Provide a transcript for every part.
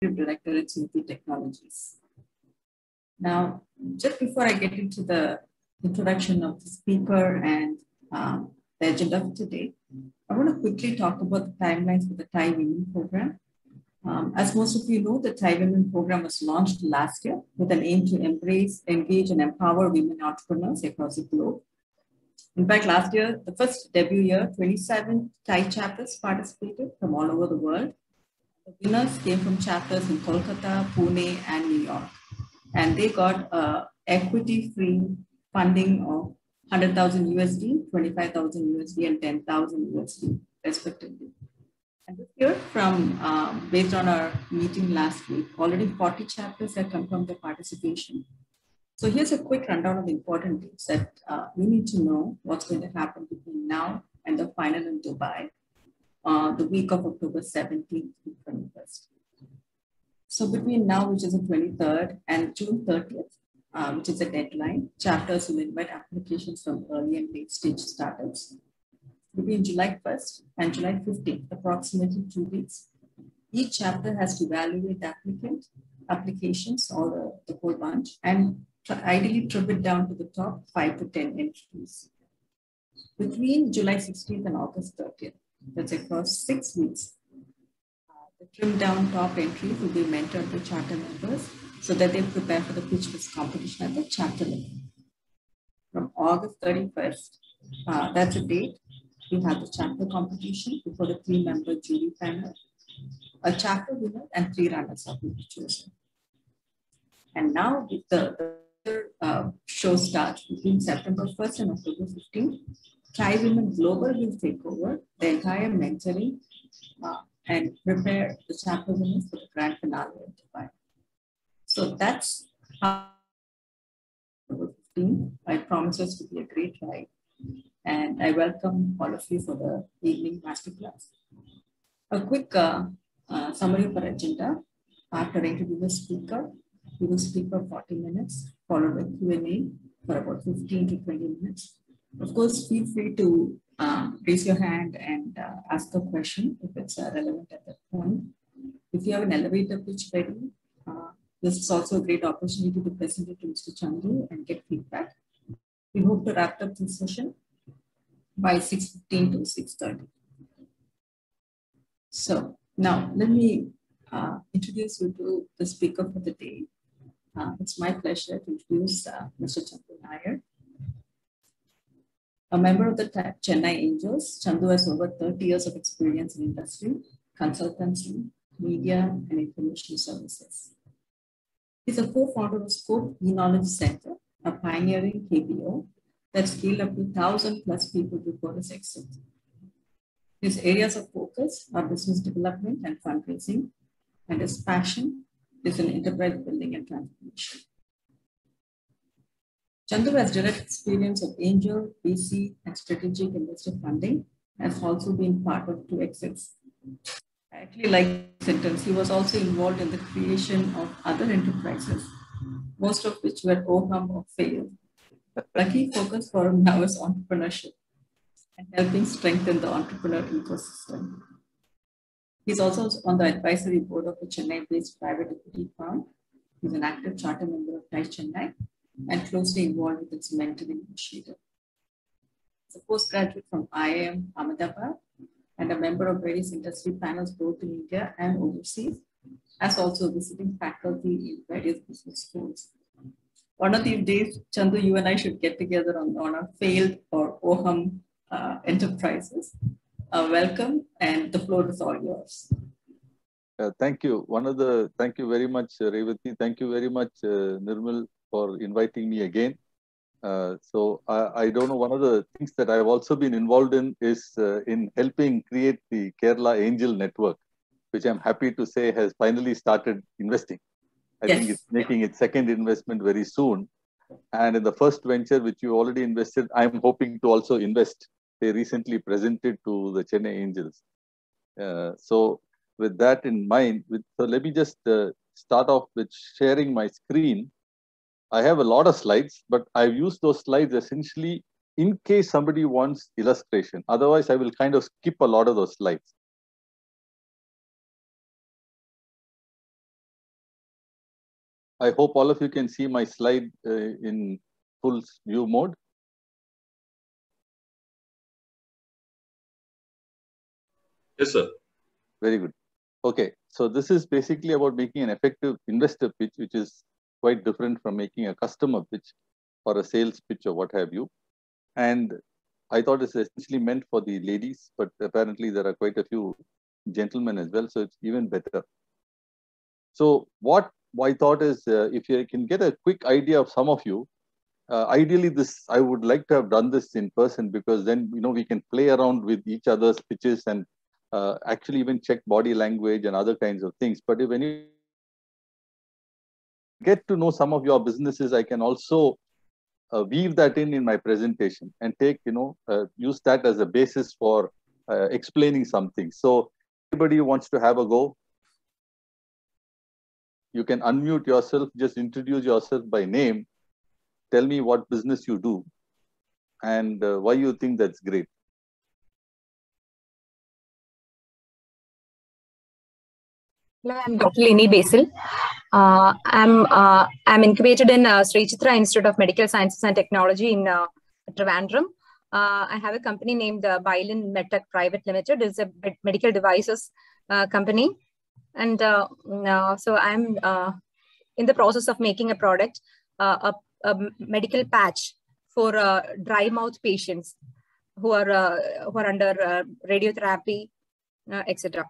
Director at Smriti Technologies. Now, just before I get into the introduction of the speaker and the agenda for today, I want to quickly talk about the timelines for the Thai Women Program. As most of you know, the Thai Women Program was launched last year with an aim to embrace, engage, and empower women entrepreneurs across the globe. In fact, last year, the first debut year, 27 Thai chapters participated from all over the world. The winners came from chapters in Kolkata, Pune, and New York. And they got equity-free funding of 100,000 USD, 25,000 USD, and 10,000 USD, respectively. And this year, based on our meeting last week, already 40 chapters have come from the participation. So here's a quick rundown of the important dates that we need to know what's going to happen between now and the final in Dubai, the week of October 17th to 21st. So between now, which is the 23rd, and June 30th, which is the deadline, chapters will invite applications from early and late stage startups. Between July 1st and July 15th, approximately 2 weeks, each chapter has to evaluate the applications or the whole bunch and ideally trim it down to the top 5 to 10 entities. Between July 16th and August 30th, that's across 6 weeks, the trimmed down top entries will be mentored to chapter members so that they prepare for the pitch competition at the chapter level. From August 31st, that's a date, we have the chapter competition before the 3-member jury panel. A chapter winner and 3 runners-up will be chosen. And now the show starts between September 1st and October 15th. Thai Women Global will take over the entire mentoring and prepare the chapter winners for the grand finale of Dubai. So that's how October 15th. I promise us to be a great ride. And I welcome all of you for the evening masterclass. A quick summary of our agenda. After introducing the speaker, we will speak for 40 minutes, followed by Q&A for about 15 to 20 minutes. Of course, feel free to raise your hand and ask a question if it's relevant at that point. If you have an elevator pitch ready, this is also a great opportunity to present it to Mr. Chandu and get feedback. We hope to wrap up this session by 6:15 to 6:30. So now let me introduce you to the speaker for the day. It's my pleasure to introduce Mr. Chandu Nair. A member of the Chennai Angels, Chandu has over 30 years of experience in industry, consultancy, media, and information services. He's a co-founder of Scope E-Knowledge Center, a pioneering KPO that scaled up to 1,000 plus people before his exit. His areas of focus are business development and fundraising, and his passion is in enterprise building and transformation. Chandu has direct experience of angel, VC, and strategic investor funding, has also been part of 2 exits. I actually like the sentence. He was also involved in the creation of other enterprises, most of which were overcome or failed. The key focus for him now is entrepreneurship and helping strengthen the entrepreneur ecosystem. He's also on the advisory board of a Chennai-based private equity firm. He's an active charter member of Thai Chennai and closely involved with its mentoring initiative. He's a postgraduate from IIM Ahmedabad and a member of various industry panels both in India and overseas, as also visiting faculty in various business schools. One of these days, Chandu, you and I should get together on our failed or OHM enterprises. Welcome, and the floor is all yours. Thank you. Thank you very much, Revati. Thank you very much, Nirmal, for inviting me again. So I don't know, one of the things that I've also been involved in is in helping create the Kerala Angel Network, which I'm happy to say has finally started investing. I think it's making its second investment very soon. And in the first venture, which you already invested, I'm hoping to also invest. They recently presented to the Chennai Angels. So with that in mind, so let me just start off with sharing my screen. I have a lot of slides, but I've used those slides essentially in case somebody wants illustration. Otherwise, I will kind of skip a lot of those slides. I hope all of you can see my slide in full view mode. Yes, sir. Very good. Okay, so this is basically about making an effective investor pitch, which is quite different from making a customer pitch or a sales pitch or what have you. And I thought it's essentially meant for the ladies, but apparently there are quite a few gentlemen as well, so it's even better. So what I thought is, if you can get a quick idea of some of you, ideally this, I would like to have done this in person, because then, we can play around with each other's pitches and actually even check body language and other kinds of things. But when you get to know some of your businesses, I can also weave that in my presentation and take, use that as a basis for explaining something. So anybody who wants to have a go, you can unmute yourself, just introduce yourself by name, tell me what business you do and why you think that's great. Hello, I'm Dr. Lini Basil. I'm incubated in Sri Chitra Institute of Medical Sciences and Technology in Trivandrum. I have a company named Bylin MedTech Private Limited. It's a medical devices company. And so I'm in the process of making a product, a medical patch for dry mouth patients who are under radiotherapy, etc.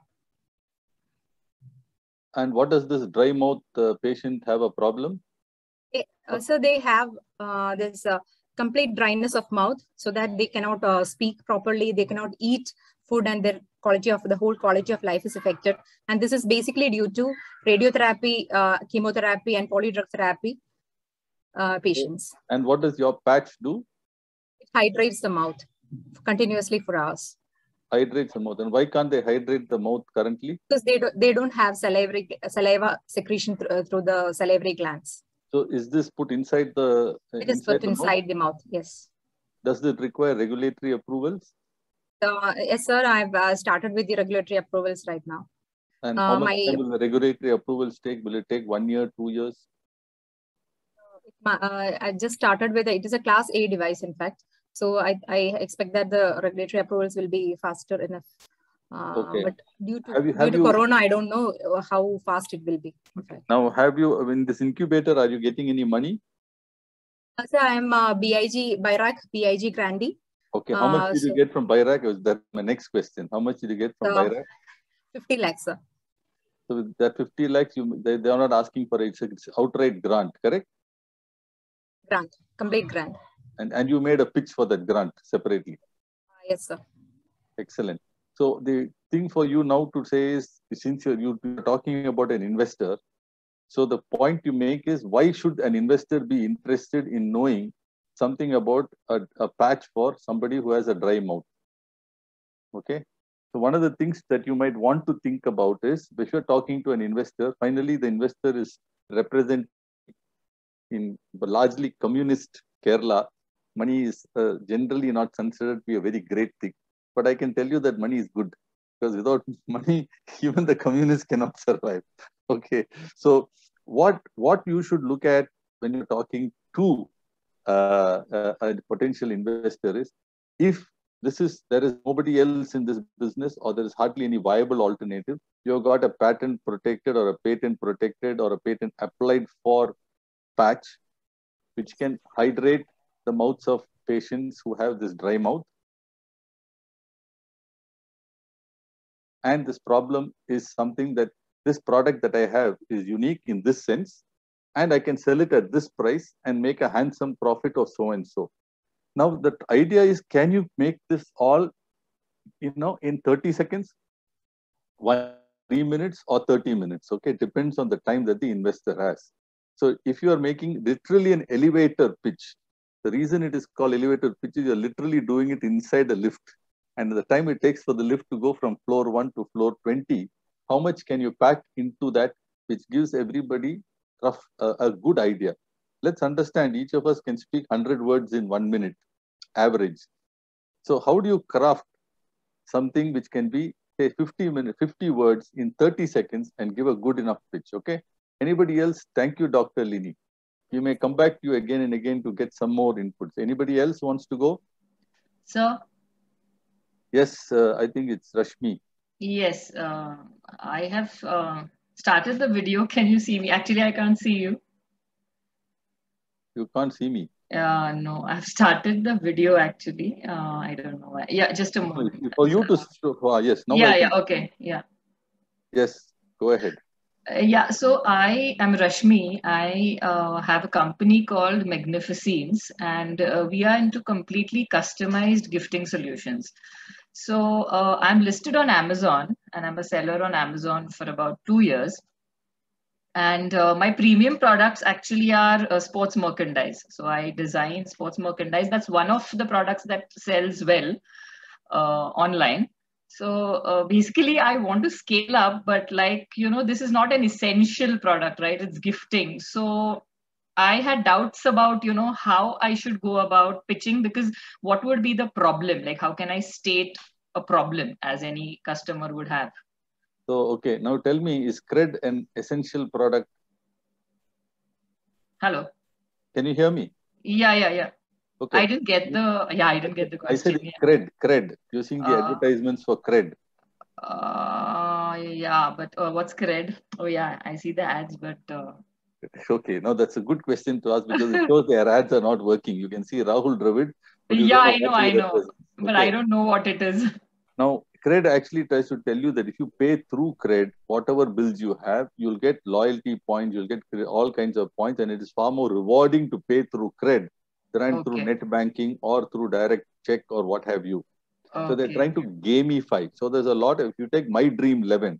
And what does this dry mouth patient have a problem? So they have this complete dryness of mouth, so that they cannot speak properly, they cannot eat food, and their whole quality of life is affected. And this is basically due to radiotherapy, chemotherapy, and polydrug therapy patients. And what does your patch do? It hydrates the mouth continuously for hours. Hydrates the mouth. And why can't they hydrate the mouth currently? Because they don't have saliva secretion through the salivary glands. So is this put inside the It is put inside the mouth, yes. Does it require regulatory approvals? Yes, sir. I've started with the regulatory approvals right now. And how much time will the regulatory approvals take? Will it take 1 year, 2 years? I just started with it is a Class A device, in fact. So I expect that the regulatory approvals will be faster enough. Okay. But due to Corona, I don't know how fast it will be. Okay. Now, have you, in this incubator, are you getting any money? So I'm BIG Grandi. Okay. How much did you get from BIRAC? That's my next question. How much did you get from BIRAC? 50 lakhs, sir. So with that 50 lakhs, they are not asking for it. It's outright grant, correct? Grant, complete grant. And you made a pitch for that grant separately? Yes, sir. Excellent. So the thing for you now to say is, since you're talking about an investor, so the point you make is, why should an investor be interested in knowing something about a patch for somebody who has a dry mouth? Okay. So one of the things that you might want to think about is, if you're talking to an investor, finally the investor is represented in largely communist Kerala. Money is generally not considered to be a very great thing. But I can tell you that money is good, because without money, even the communists cannot survive. Okay. So what you should look at when you're talking to a potential investor is, if there is nobody else in this business, or there is hardly any viable alternative, you've got a patent protected or a patent protected or a patent applied for patch, which can hydrate the mouths of patients who have this dry mouth. And this problem is something that this product that I have is unique in this sense, and I can sell it at this price and make a handsome profit of so and so. Now, the idea is, can you make this all, in 30 seconds, 3 minutes or 30 minutes? Okay, it depends on the time that the investor has. So if you are making literally an elevator pitch, the reason it is called elevator pitch is you're literally doing it inside a lift. And the time it takes for the lift to go from floor 1 to floor 20, how much can you pack into that, which gives everybody a good idea? Let's understand, each of us can speak 100 words in 1 minute, average. So how do you craft something which can be, say, 50 words in 30 seconds and give a good enough pitch? Okay. Anybody else? Thank you, Dr. Lini. We may come back to you again and again to get some more inputs. Anybody else wants to go? Sir? Yes, I think it's Rashmi. Yes, I have started the video. Can you see me? Actually, I can't see you. You can't see me. No, I've started the video actually. I don't know why. Yeah, just a moment. For you to show, yes. Now yeah, okay. Yeah. Yes, go ahead. Yeah, so I am Rashmi. I have a company called Magnificence, and we are into completely customized gifting solutions. So I'm listed on Amazon, and I'm a seller on Amazon for about 2 years. And my premium products actually are sports merchandise. So I design sports merchandise. That's one of the products that sells well online. So basically, I want to scale up, but this is not an essential product, right? It's gifting. So I had doubts about, how I should go about pitching, because what would be the problem? Like, how can I state a problem as any customer would have? So, okay, now tell me, is CRED an essential product? Hello. Can you hear me? Yeah. Okay. I didn't get the question. I said CRED, using the advertisements for CRED. Yeah, but what's CRED? Oh yeah, I see the ads, but... Okay, now that's a good question to ask, because it shows their ads are not working. You can see Rahul Dravid. Yeah, I know. But I don't know what it is. Now, CRED actually tries to tell you that if you pay through CRED, whatever bills you have, you'll get loyalty points, you'll get all kinds of points, and it is far more rewarding to pay through CRED than through net banking or through direct check or what have you. So they're trying to gamify. So there's a lot. If you take My Dream 11.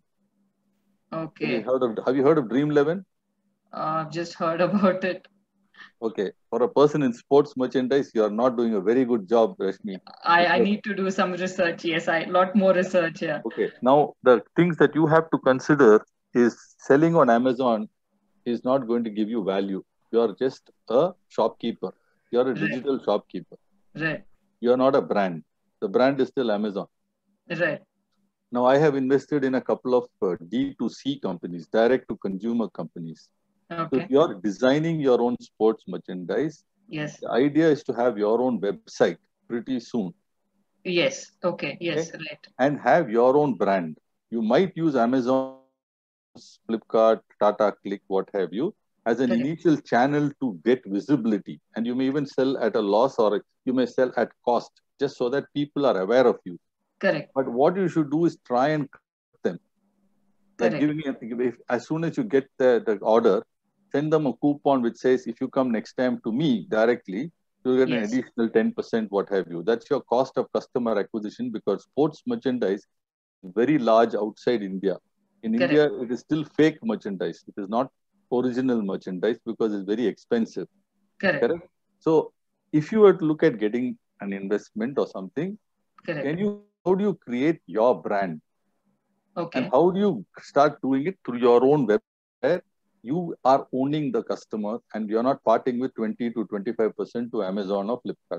Okay. Have you heard of Dream 11? I've just heard about it. Okay. For a person in sports merchandise, you are not doing a very good job, Rashmi. I need to do some research. Yes, a lot more research. Yeah. Okay. Now, the things that you have to consider is selling on Amazon is not going to give you value. You are just a shopkeeper. You are a digital shopkeeper. Right. You are not a brand. The brand is still Amazon. Right. Now, I have invested in a couple of D2C companies, direct to consumer companies. Okay. So if you are designing your own sports merchandise, yes, the idea is to have your own website pretty soon. Yes. Okay. Yes. Okay? Right. And have your own brand. You might use Amazon, Flipkart, Tata Click, what have you, as an initial channel to get visibility. And you may even sell at a loss, or you may sell at cost, just so that people are aware of you. Correct. But what you should do is try and cut them. Like as soon as you get the order, send them a coupon which says, if you come next time to me directly, you'll get an additional 10%, what have you. That's your cost of customer acquisition, because sports merchandise is very large outside India. In India, it is still fake merchandise. It is not original merchandise because it's very expensive. Correct. So if you were to look at getting an investment or something, how do you create your brand? Okay. And how do you start doing it through your own website? You are owning the customer and you're not parting with 20 to 25% to Amazon or Flipkart.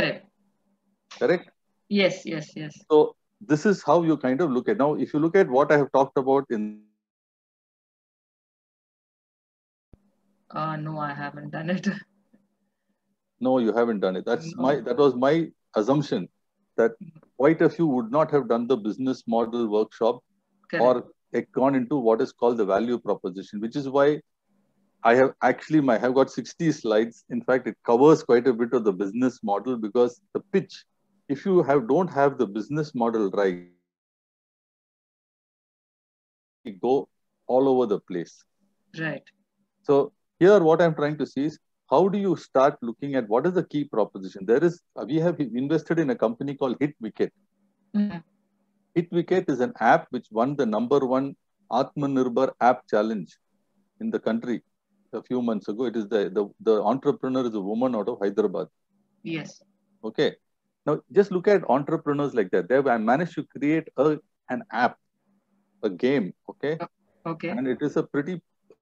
Correct? Yes. So this is how you kind of look at. Now, if you look at what I have talked about in... No, I haven't done it. No, you haven't done it. That was my assumption, that quite a few would not have done the business model workshop or gone into what is called the value proposition, which is why I have got 60 slides. In fact, it covers quite a bit of the business model, because the pitch, if you don't have the business model right, you go all over the place. Right. So here what I'm trying to see is, how do you start looking at what is the key proposition? We have invested in a company called HitWicket. Mm-hmm. HitWicket is an app which won the #1 Atmanirbhar app challenge in the country a few months ago. It is the entrepreneur is a woman out of Hyderabad. Yes. Okay. Now just look at entrepreneurs like that. They have managed to create an app, a game. Okay. Okay. And it is a pretty,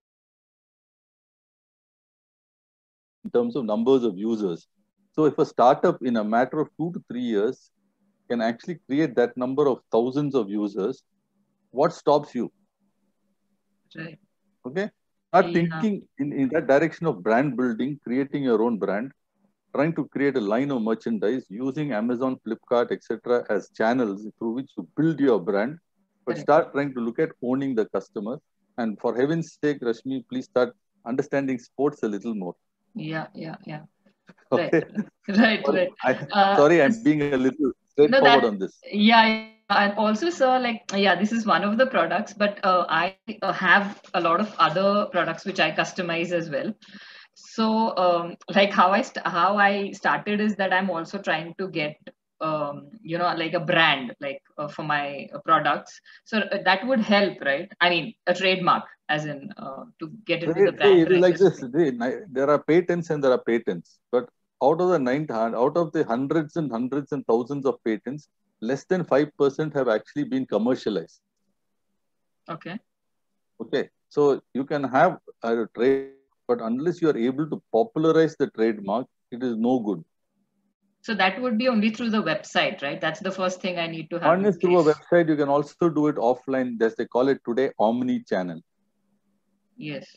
in terms of numbers of users. So if a startup in a matter of 2 to 3 years can actually create that number of thousands of users, what stops you? Right. Okay. start thinking in that direction of brand building, creating your own brand, trying to create a line of merchandise using Amazon, Flipkart, etc. as channels through which you build your brand, but start trying to look at owning the customer. And for heaven's sake, Rashmi, please start understanding sports a little more. Yeah. Okay. Right. Sorry, I'm being a little straightforward on this. Yeah. And also, sir, this is one of the products, but I have a lot of other products which I customize as well. So, how I started is that I'm also trying to get, like a brand, for my products. So that would help, right? I mean, a trademark, as in to get into the brand. It is like this. There are patents and there are patents, but out of the hundreds and thousands of patents, less than 5% have actually been commercialized. Okay. So you can have a trade, but unless you are able to popularize the trademark, it is no good. So that would be only through the website, right? That's the first thing I need to have. One is through a website. You can also do it offline. As they call it today, omni-channel. Yes.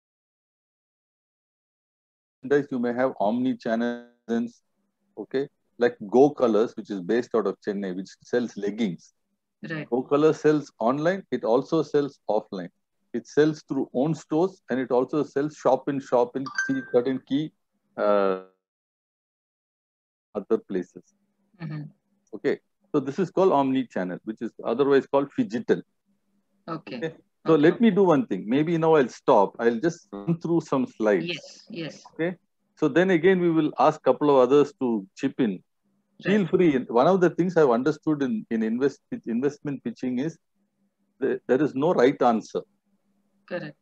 You may have omni-channel, okay, like Go Colors, which is based out of Chennai, which sells leggings. Right. Go Colors sells online. It also sells offline. It sells through own stores, and it also sells shop in certain key other places. Okay, so this is called omni-channel, which is otherwise called phygital. Okay. So let me do one thing. Maybe now I'll stop. I'll just run through some slides. Yes. Okay. So then again, we will ask a couple of others to chip in. Feel free. One of the things I've understood in investment pitching is there is no right answer. Correct.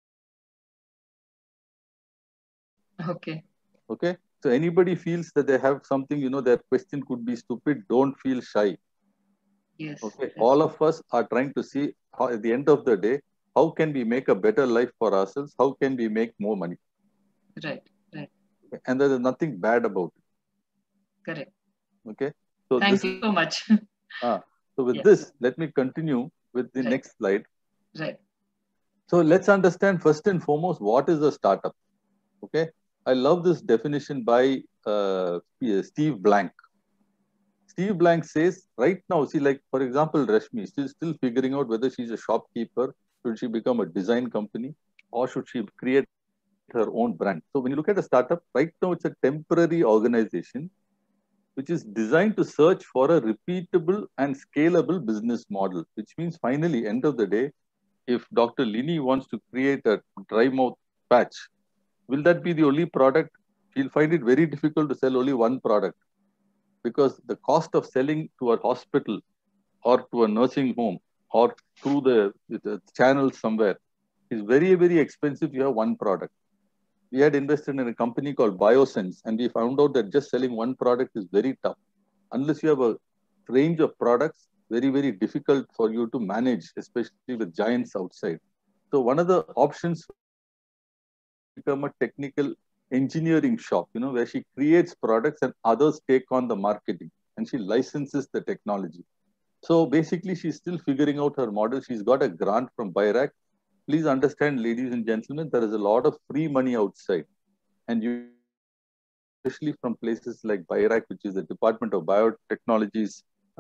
Okay. So anybody feels that they have something, their question could be stupid, don't feel shy. Yes. Okay. All of us are trying to see how, at the end of the day, how can we make a better life for ourselves? How can we make more money? Right. And there is nothing bad about it. Correct. Okay. So thank you so much. So with this, let me continue with the next slide. Right. So let's understand first and foremost, what is a startup? Okay. I love this definition by Steve Blank. Steve Blank says, right now, see, like, for example, Rashmi, she's still figuring out whether she's a shopkeeper, should she become a design company, or should she create her own brand? So when you look at a startup, right now, it's a temporary organization which is designed to search for a repeatable and scalable business model, which means finally, end of the day, if Dr. Lini wants to create a dry mouth patch, will that be the only product? She'll find it very difficult to sell only one product, because the cost of selling to a hospital or to a nursing home or through the channel somewhere is very, very expensive. You have one product. We had invested in a company called Biosense, and we found out that just selling one product is very tough. Unless you have a range of products, very, very difficult for you to manage, especially with giants outside. So one of the options become a technical engineering shop, where she creates products and others take on the marketing and she licenses the technology. So basically, she's still figuring out her model. She's got a grant from BIRAC. Please understand, ladies and gentlemen, there is a lot of free money outside. And you, especially from places like BIRAC, which is the Department of Biotechnology's,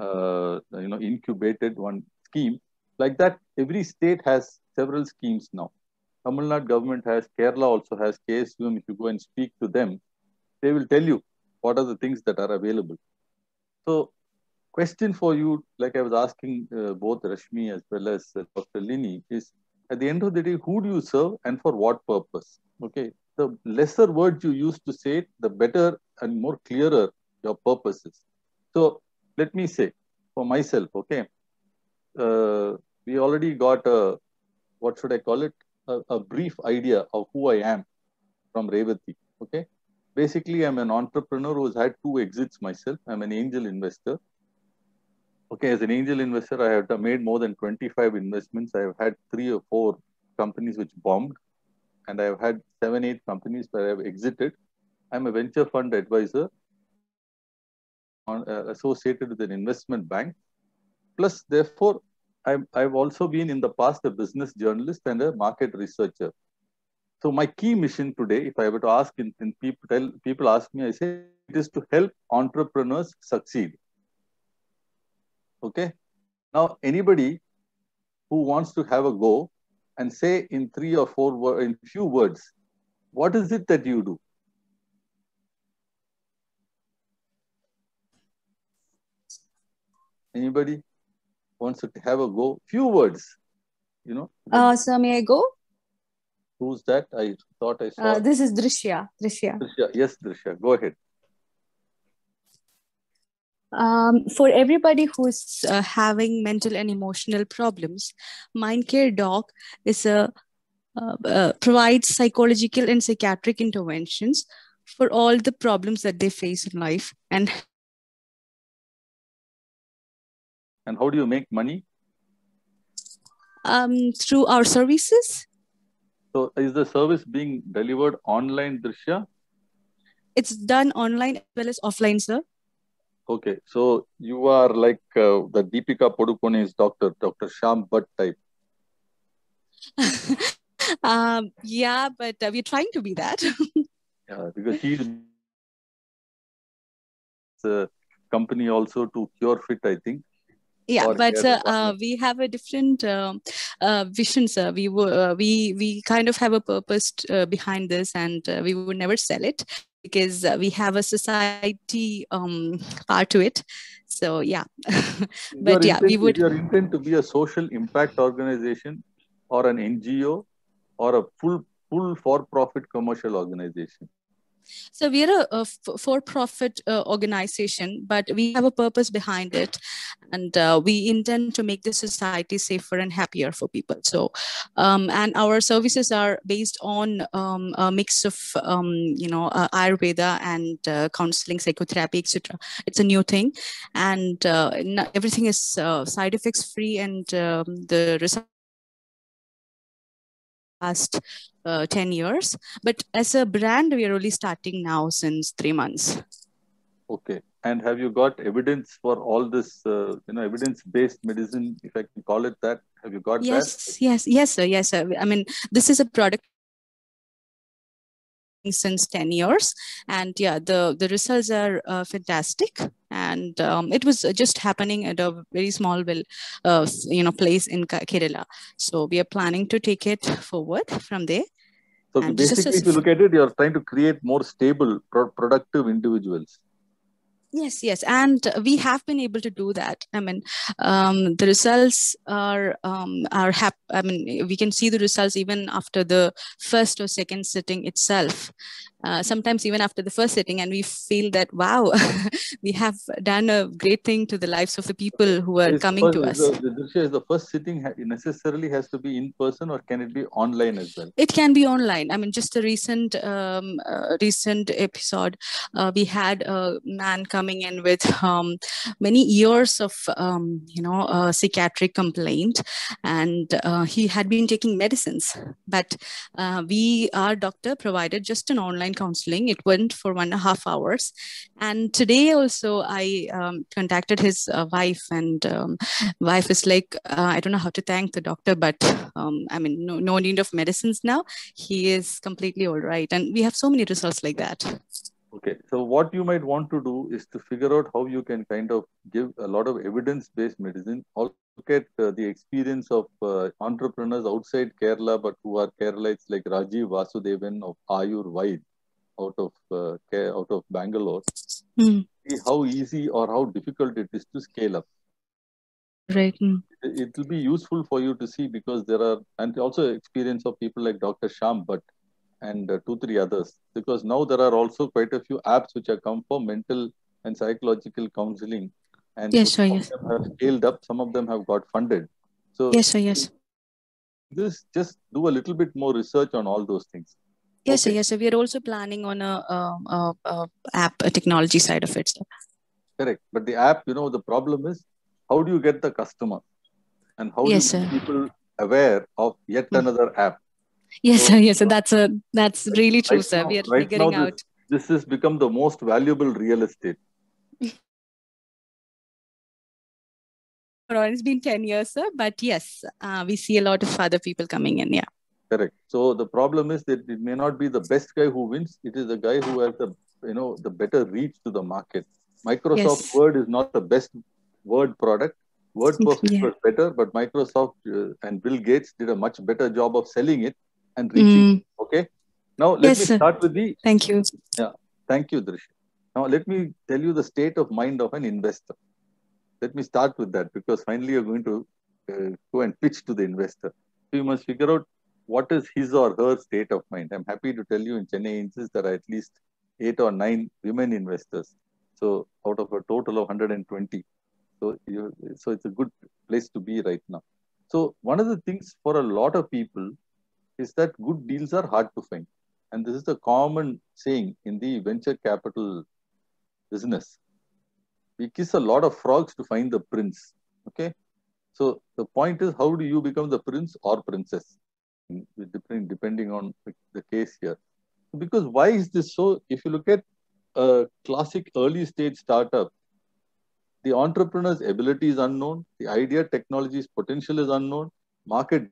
incubated one scheme. Like that, every state has several schemes now. Tamil Nadu government has, Kerala also has, KSUM. If you go and speak to them, they will tell you what are the things that are available. So, question for you, like I was asking both Rashmi as well as Dr. Lini, is at the end of the day, who do you serve and for what purpose? Okay, the lesser words you use to say it, the better and more clearer your purpose is. So, let me say for myself, okay, we already got a, what should I call it? A brief idea of who I am from Revati. Okay. Basically, I'm an entrepreneur who's had 2 exits myself. I'm an angel investor. Okay. As an angel investor, I have made more than 25 investments. I have had 3 or 4 companies which bombed, and I have had 7, 8 companies where I have exited. I'm a venture fund advisor associated with an investment bank. Plus, therefore, I've also been in the past a business journalist and a market researcher. So my key mission today, if I were to ask people ask me, I say it is to help entrepreneurs succeed. Okay. Now, anybody who wants to have a go and say in 3 or 4 in few words, what is it that you do? Anybody wants to have a go? Few words, you know. So may I go? Who's that? I thought I saw. This is Drishya. Drishya. Yes, Drishya. Go ahead. For everybody who's having mental and emotional problems, Mindcare Doc is provides psychological and psychiatric interventions for all the problems that they face in life. And how do you make money? Through our services. So is the service being delivered online, Drishya? It's done online as well as offline, sir. Okay, so you are like the Deepika Padukone's Dr. Shyam Bhatt type. Yeah, but we're trying to be that. Yeah, because he's a company also to cure fit, I think. Yeah, but we have a different vision, sir. We kind of have a purpose behind this, and we would never sell it because we have a society part to it. So yeah, but yeah, we would. Is your intent to be a social impact organization, or an NGO, or a full for-profit commercial organization? So we are a for-profit organization, but we have a purpose behind it, and we intend to make the society safer and happier for people. So, and our services are based on a mix of, Ayurveda and counseling, psychotherapy, etc. It's a new thing, and everything is side effects free, and the result past 10 years, but as a brand we are only starting now since 3 months. Okay, and have you got evidence for all this evidence-based medicine, if I can call it that? Have you got that? Yes sir. I mean, this is a product since 10 years, and yeah, the results are fantastic, and it was just happening at a very small place in Kerala. So we are planning to take it forward from there. So and basically, if you look at it, you're trying to create more stable, productive individuals. Yes, and we have been able to do that. I mean, the results are I mean, we can see the results even after the first or second sitting itself. Sometimes even after the first sitting, and we feel that, wow, we have done a great thing to the lives of the people who are coming to us. Is the first sitting necessarily has to be in person, or can it be online as well? It can be online. I mean, just a recent episode, we had a man coming in with many years of psychiatric complaint, and he had been taking medicines, but our doctor provided just an online counseling. It went for 1.5 hours, and today also I contacted his wife, and wife is like, I don't know how to thank the doctor, but I mean, no need of medicines now. He is completely all right, and we have so many results like that. Okay, so what you might want to do is to figure out how you can kind of give a lot of evidence-based medicine. Also look at the experience of entrepreneurs outside Kerala, but who are Keralites, like Rajiv Vasudevan of Ayurveda out of Bangalore. See how easy or how difficult it is to scale up. Right. It will be useful for you to see, because there are, and also experience of people like Dr. Shyam Bhatt and 2-3 others, because now there are also quite a few apps which have come for mental and psychological counseling, and some of them have scaled up, some of them have got funded. So yes. This just do a little bit more research on all those things. Yes, sir. We are also planning on a app, a technology side of it, sir. Correct, but the app, the problem is, how do you get the customer, and how do you make people aware of yet another app? Yes, sir. That's really true, sir. We are figuring out. This has become the most valuable real estate. It's been 10 years, sir. But yes, we see a lot of other people coming in. Yeah. Correct. So the problem is that it may not be the best guy who wins. It is the guy who has the, the better reach to the market. Microsoft Word is not the best Word product. Word Perfect was better, but Microsoft and Bill Gates did a much better job of selling it and reaching. Okay. Now let me start with the. Thank you. Yeah. Thank you, Drish. Now let me tell you the state of mind of an investor. Let me start with that, because finally you're going to go and pitch to the investor. So you must figure out what is his or her state of mind. I'm happy to tell you in Chennai Angels there are at least 8 or 9 women investors. So out of a total of 120. So it's a good place to be right now. So one of the things for a lot of people is that good deals are hard to find. And this is a common saying in the venture capital business. We kiss a lot of frogs to find the prince. Okay. So the point is, how do you become the prince or princess? Depending on the case here. Because why is this so? If you look at a classic early stage startup, the entrepreneur's ability is unknown, the idea technology's potential is unknown, market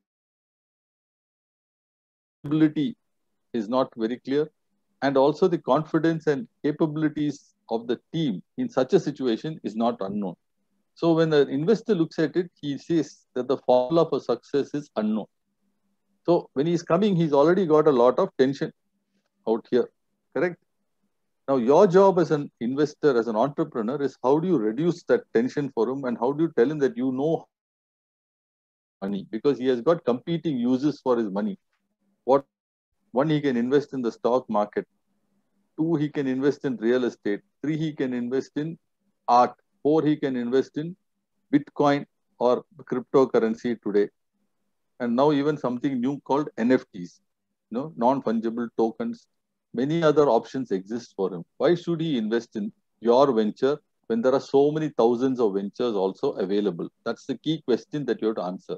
ability is not very clear, and also the confidence and capabilities of the team in such a situation is not unknown. So when the investor looks at it, he says that the formula for success is unknown. So when he's coming, he's already got a lot of tension out here, correct? Now, your job as an investor, as an entrepreneur, is how do you reduce that tension for him, and how do you tell him that you know money, because he has got competing uses for his money. One, he can invest in the stock market. 2, he can invest in real estate. 3, he can invest in art. 4, he can invest in Bitcoin or cryptocurrency today. And now even something new called NFTs, non-fungible tokens. Many other options exist for him. Why should he invest in your venture when there are so many thousands of ventures also available? That's the key question that you have to answer.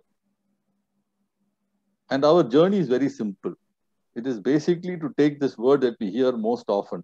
And our journey is very simple. It is basically to take this word that we hear most often.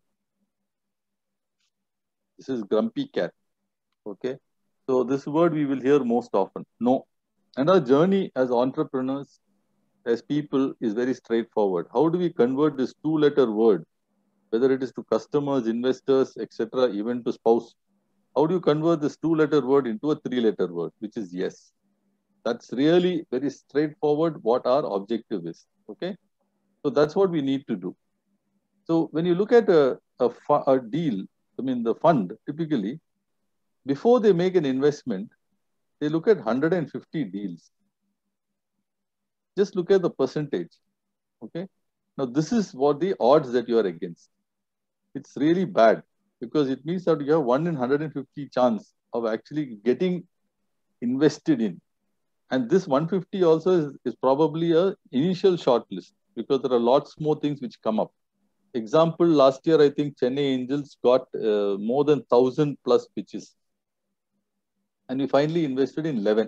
This is grumpy cat. Okay. So this word we will hear most often. No. And our journey as entrepreneurs, as people, is very straightforward. How do we convert this 2-letter word, whether it is to customers, investors, etc., even to spouse? How do you convert this 2-letter word into a 3-letter word, which is yes? That's really very straightforward what our objective is. Okay. So that's what we need to do. So when you look at a deal, the fund, typically, before they make an investment, they look at 150 deals. Just look at the percentage. Okay. Now, this is what the odds that you are against. It's really bad, because it means that you have 1 in 150 chance of actually getting invested in. And this 150 also is probably an initial short list, because there are lots more things which come up. Example, last year, I think Chennai Angels got more than 1,000 plus pitches. And we finally invested in 11.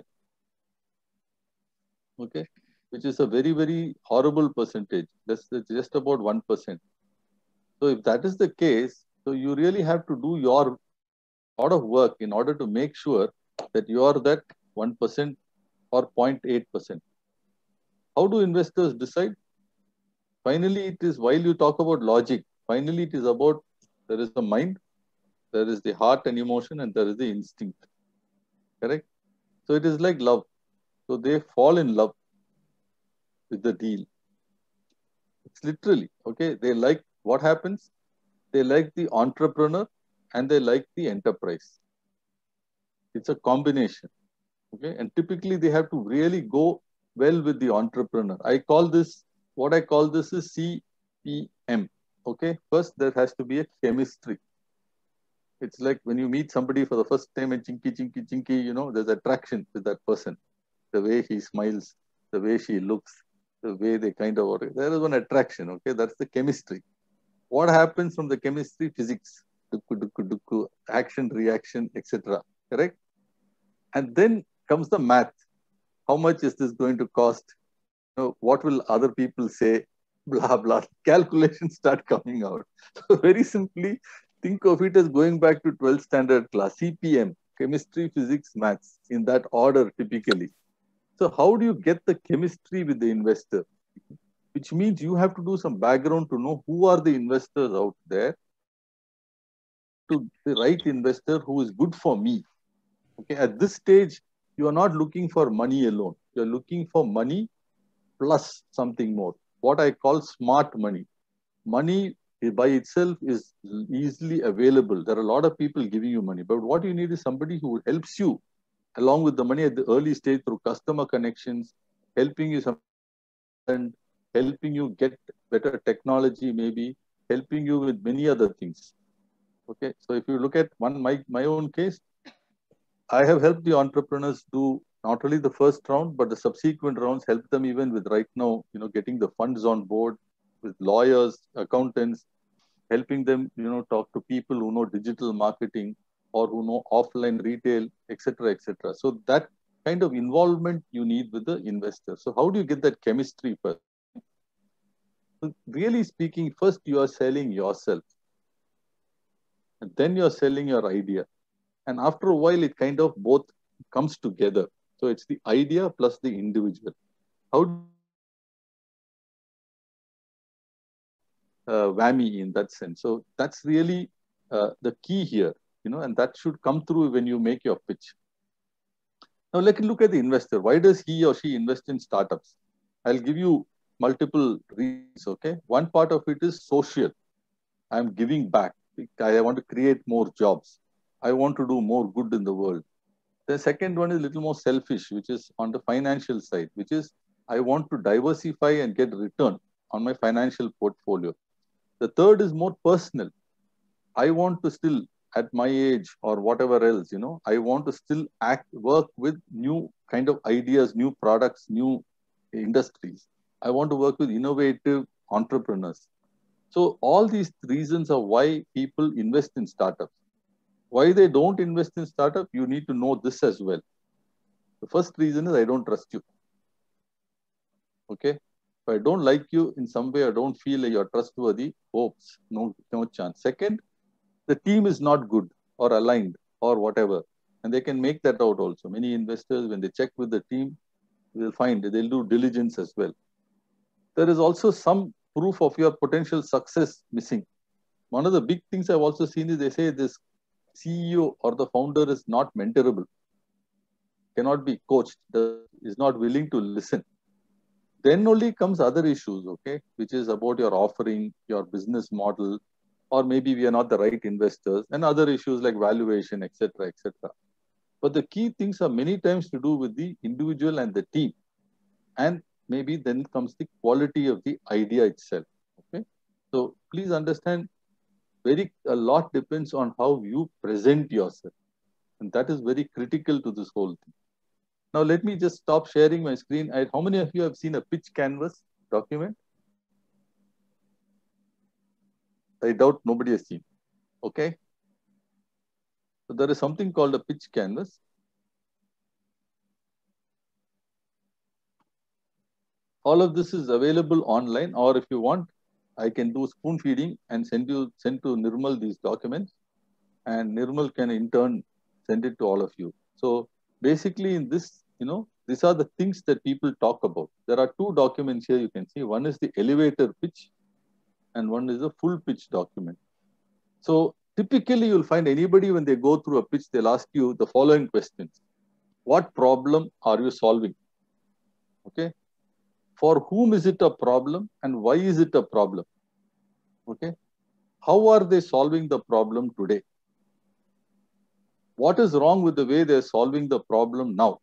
Okay. Which is a very, very horrible percentage. That's just about 1%. So if that is the case, so you really have to do your lot of work in order to make sure that you are that 1% or 0.8%. How do investors decide? Finally, it is, while you talk about logic, finally it is about, there is the mind, there is the heart and emotion, and there is the instinct. Correct? So it is like love. So they fall in love with the deal. It's literally, okay, they like what happens. They like the entrepreneur and they like the enterprise. It's a combination. Okay. And typically they have to really go well with the entrepreneur. What I call this is CPM. Okay. First, there has to be a chemistry. It's like when you meet somebody for the first time and chinky, there's attraction with that person. The way he smiles, the way she looks, the way they there is one attraction. Okay. That's the chemistry. What happens from the chemistry? Physics, action, reaction, etc. Correct? And then comes the math. How much is this going to cost? What will other people say? Blah, blah. Calculations start coming out. So very simply, think of it as going back to 12th standard class, CPM, chemistry, physics, maths, in that order typically. So how do you get the chemistry with the investor? which means you have to do some background to know who are the investors out there, to the right investor who is good for me. Okay, at this stage, you are not looking for money alone. You are looking for money plus something more. What I call smart money. Money by itself is easily available. There are a lot of people giving you money, but what you need is somebody who helps you along with the money at the early stage through customer connections, helping you and helping you get better technology, maybe helping you with many other things. Okay, so if you look at my own case, I have helped the entrepreneurs do not only the first round, but the subsequent rounds, help them even with right now, getting the funds on board with lawyers, accountants, helping them, talk to people who know digital marketing or who know offline retail, etc., etc. So that kind of involvement you need with the investor. So how do you get that chemistry first? So really speaking, first you are selling yourself, and then you are selling your idea. And after a while, it kind of both comes together. So it's the idea plus the individual. How whammy in that sense. So that's really the key here, and that should come through when you make your pitch. Now let's look at the investor. Why does he or she invest in startups? I'll give you multiple reasons. Okay, one part of it is social. I'm giving back. I want to create more jobs. I want to do more good in the world. The second one is a little more selfish, which is on the financial side, which is I want to diversify and get return on my financial portfolio. The third is more personal. I want to still, at my age or whatever else, I want to still work with new kind of ideas, new products, new industries. I want to work with innovative entrepreneurs. So all these reasons are why people invest in startups. Why they don't invest in startup, you need to know this as well. The first reason is I don't trust you. Okay? If I don't like you in some way, I don't feel like you're trustworthy, hopes, no chance. Second, the team is not good or aligned or whatever. And they can make that out also. Many investors, when they check with the team, they'll find they'll do diligence as well. There is also some proof of your potential success missing. One of the big things I've also seen is they say this CEO or the founder is not mentorable, cannot be coached, is not willing to listen. Then only comes other issues, okay, which is about your offering, your business model, or maybe we are not the right investors, and other issues like valuation, etc., etc. But the key things are many times to do with the individual and the team, and maybe then comes the quality of the idea itself. Okay, so please understand, a lot depends on how you present yourself, and that is very critical to this whole thing. Now let me just stop sharing my screen. How many of you have seen a pitch canvas document? I doubt nobody has seen. Okay, so there is something called a pitch canvas. All of this is available online, or if you want, I can do spoon feeding and send to Nirmal these documents, and Nirmal can in turn send it to all of you. So basically in this, these are the things that people talk about. There are two documents here you can see. One is the elevator pitch and one is a full pitch document. So typically you'll find anybody when they go through a pitch, they'll ask you the following questions. What problem are you solving? Okay. For whom is it a problem and why is it a problem? Okay. How are they solving the problem today? What is wrong with the way they're solving the problem now?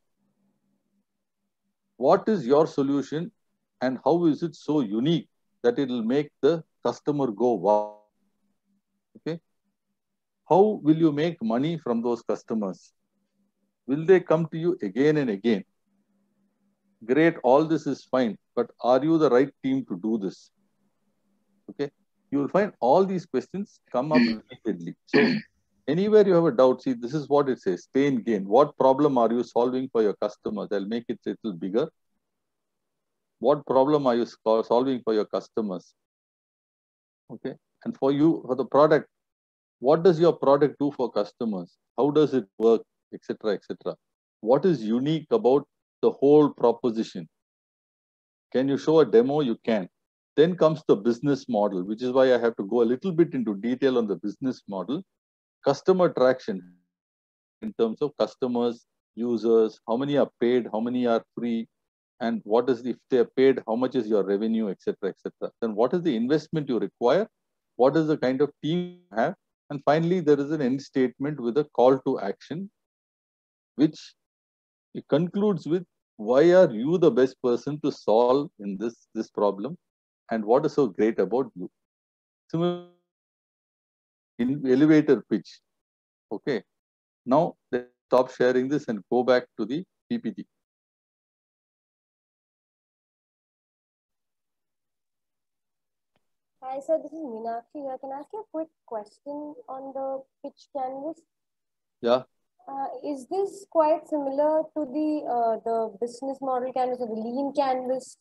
What is your solution and how is it so unique that it will make the customer go wow? Okay. How will you make money from those customers? Will they come to you again and again? Great, all this is fine, but are you the right team to do this? Okay, you will find all these questions come up repeatedly. So anywhere you have a doubt, see, this is what it says, pain gain. What problem are you solving for your customers? I'll make it a little bigger. What problem are you solving for your customers? Okay, and for you, for the product, what does your product do for customers? How does it work, etc., etc. What is unique about the whole proposition? Can you show a demo? You can. Then comes the business model, which is why I have to go a little bit into detail on the business model. Customer traction in terms of customers, users, how many are paid, how many are free, and what is, if they are paid, how much is your revenue, etc., etc. Then what is the investment you require? What is the kind of team you have? And finally, there is an end statement with a call to action, which it concludes with, why are you the best person to solve in this problem? And what is so great about you? Similar in elevator pitch. Okay. Now let's stop sharing this and go back to the PPT. Hi, sir. This is Meenakshi here. Can I ask you a quick question on the pitch canvas? Yeah. Is this quite similar to the business model canvas or the lean canvas?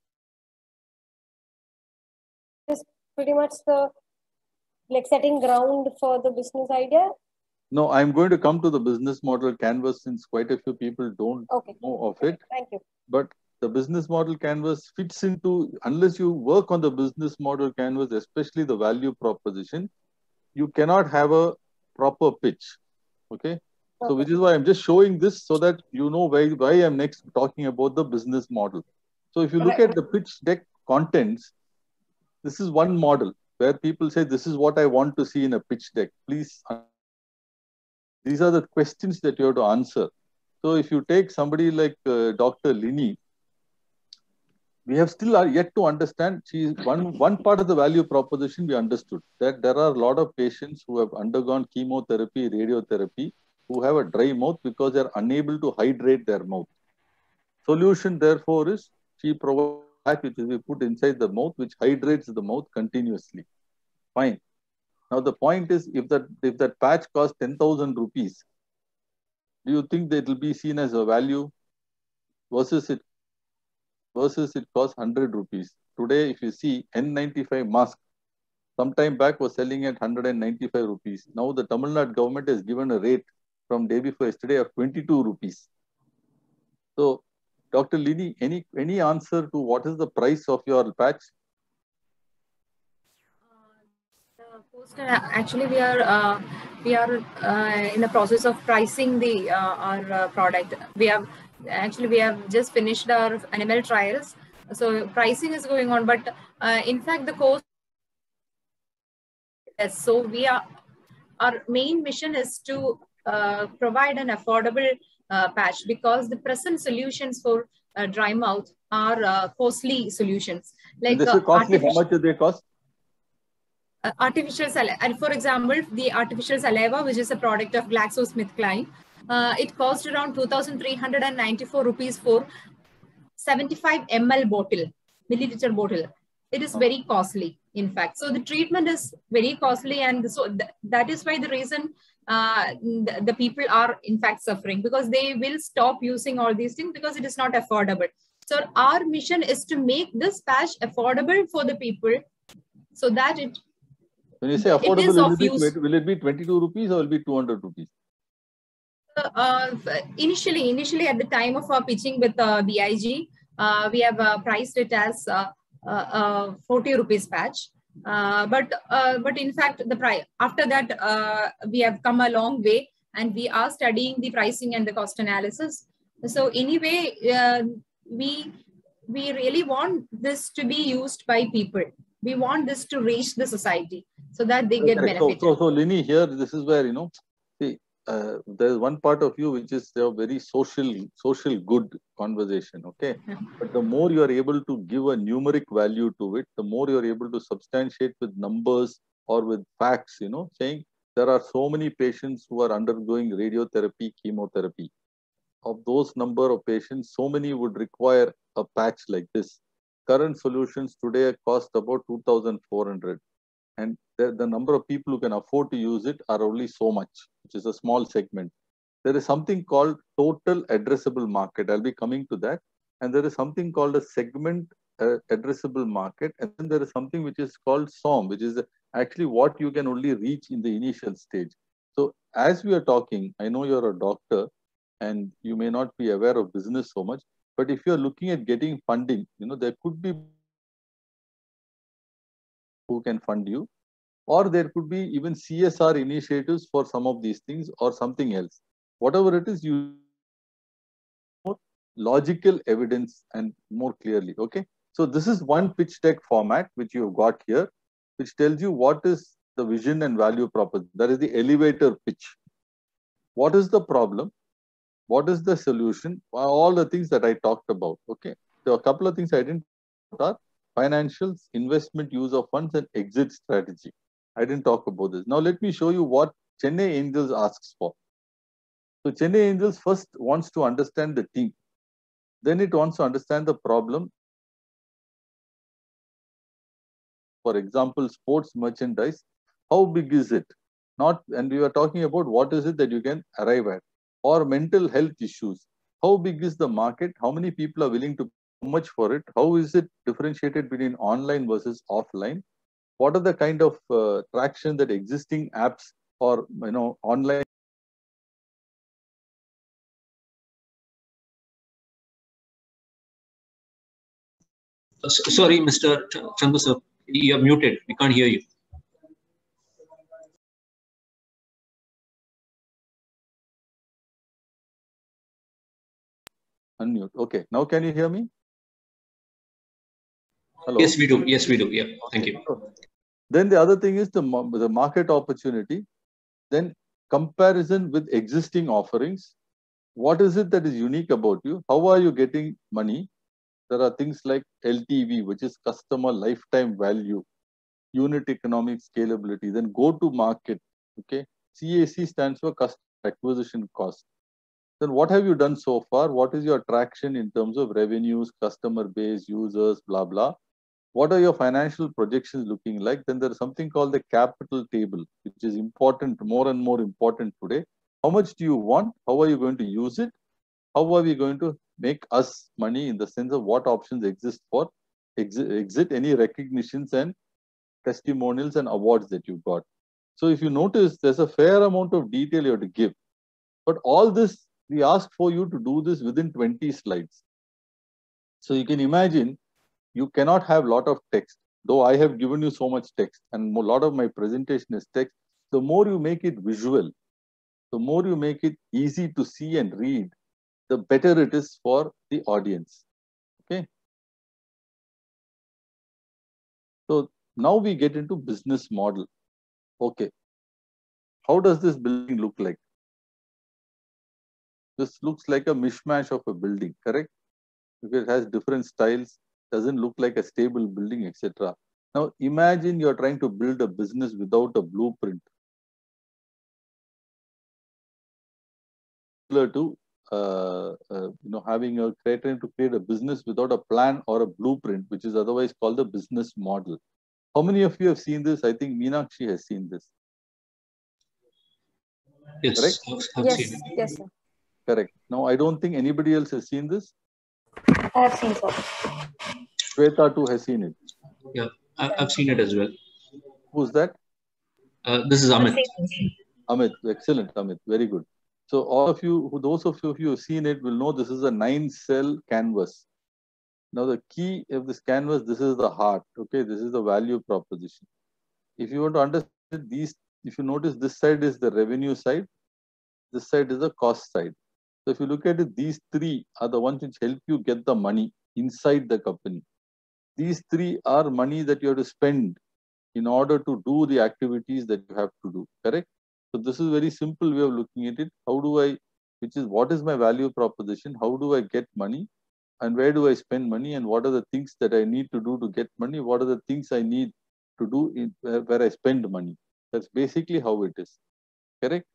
Is pretty much the like setting ground for the business idea? No, I'm going to come to the business model canvas since quite a few people don't know of it. Thank you. But the business model canvas fits into, unless you work on the business model canvas, especially the value proposition, you cannot have a proper pitch. Okay. So which is why I'm just showing this so that you know why I'm next talking about the business model. So if you look at the pitch deck contents, this is one model where people say, this is what I want to see in a pitch deck. Please, these are the questions that you have to answer. So if you take somebody like Dr. Lini, we have still are yet to understand. One part of the value proposition we understood, that there are a lot of patients who have undergone chemotherapy, radiotherapy, who have a dry mouth because they are unable to hydrate their mouth. Solution therefore is, she provides a patch which is we put inside the mouth, which hydrates the mouth continuously. Fine. Now the point is, if that patch costs 10,000 rupees, do you think that it will be seen as a value versus it costs 100 rupees? Today, if you see N95 mask, sometime back was selling at 195 rupees. Now the Tamil Nadu government has given a rate from day before yesterday of 22 rupees. So, Dr. Lini, any answer to what is the price of your patch? Actually, we are in the process of pricing the our product. We have just finished our animal trials, so pricing is going on. But in fact, the cost. Yes, so our main mission is to provide an affordable patch, because the present solutions for dry mouth are costly solutions. Like this is costly. How much do they cost? Artificial saliva, and for example, the artificial saliva, which is a product of GlaxoSmithKline, it cost around 2,394 rupees for 75 ml milliliter bottle. It is very costly, in fact. So the treatment is very costly, and so that is why the reason the people are in fact suffering, because they will stop using all these things because it is not affordable. So our mission is to make this patch affordable for the people, so that it. When you say affordable, will it be 22 rupees or will it be 200 rupees? Initially at the time of our pitching with BIG, we have priced it as 40 rupees patch. But in fact, the price after that, we have come a long way, and we are studying the pricing and the cost analysis. So anyway, we really want this to be used by people. We want this to reach the society so that they get benefited. So Lini, here, this is where, see, there's one part of you which is a very social good conversation, okay? But the more you are able to give a numeric value to it, the more you are able to substantiate with numbers or with facts, saying there are so many patients who are undergoing radiotherapy, chemotherapy. Of those number of patients, so many would require a patch like this. Current solutions today cost about 2,400. And the number of people who can afford to use it are only so much, which is a small segment. There is something called total addressable market. I'll be coming to that. And there is something called a segment addressable market. And then there is something which is called SOM, which is actually what you can only reach in the initial stage. So as we are talking, I know you're a doctor and you may not be aware of business so much, but if you're looking at getting funding, there could be who can fund you, or there could be even CSR initiatives for some of these things or something else. Whatever it is, you more logical evidence and more clearly. Okay. So this is one pitch deck format which you've got here, which tells you what is the vision and value proposition. That is the elevator pitch. What is the problem? What is the solution? All the things that I talked about. Okay. There are a couple of things I didn't talk about: financials, investment, use of funds, and exit strategy. I didn't talk about this. Now let me show you what Chennai Angels asks for. So Chennai Angels first wants to understand the team. Then it wants to understand the problem. For example, sports merchandise. How big is it? And we are talking about what is it that you can arrive at. Or mental health issues. How big is the market? How many people are willing to pay how much for it? How is it differentiated between online versus offline? What are the kind of traction that existing apps or online? Sorry, Mr. Chandu sir, you are muted. We can't hear you. Unmute. Okay. Now can you hear me? Hello? Yes, we do. Yes, we do. Yeah. Thank you. Then the other thing is the market opportunity. Then comparison with existing offerings. What is it that is unique about you? How are you getting money? There are things like LTV, which is customer lifetime value, unit economic scalability, then go to market. Okay. CAC stands for customer acquisition cost. Then what have you done so far? What is your traction in terms of revenues, customer base, users, blah, blah. What are your financial projections looking like? Then there's something called the capital table, which is important, more and more important today. How much do you want? How are you going to use it? How are we going to make us money in the sense of what options exist for exit any recognitions and testimonials and awards that you got. So if you notice, there's a fair amount of detail you have to give. But all this, we ask for you to do this within 20 slides. So you can imagine, you cannot have a lot of text. Though I have given you so much text and a lot of my presentation is text, the more you make it visual, the more you make it easy to see and read, the better it is for the audience. Okay. So now we get into business model. Okay. How does this building look like? This looks like a mishmash of a building, correct? Because it has different styles, doesn't look like a stable building, etc. Now imagine you're trying to build a business without a blueprint. Similar to trying to create a business without a plan or a blueprint, which is otherwise called the business model. How many of you have seen this? I think Meenakshi has seen this. Yes, correct? I've Yes, seen it. yes, sir. Correct. Now, I don't think anybody else has seen this. I have seen, sir. Shweta too has seen it. Yeah, I've seen it as well. Who's that? This is Amit. Amit. Excellent, Amit. Very good. So all of you, those of you who have seen it will know this is a 9-cell canvas. Now the key of this canvas, this is the heart. Okay, this is the value proposition. If you want to understand these, if you notice this side is the revenue side, this side is the cost side. So if you look at it, these three are the ones which help you get the money inside the company. These three are money that you have to spend in order to do the activities that you have to do, correct? So this is a very simple way of looking at it. How do I, which is what is my value proposition? How do I get money? And where do I spend money? And what are the things that I need to do to get money? What are the things I need to do where I spend money? That's basically how it is, correct?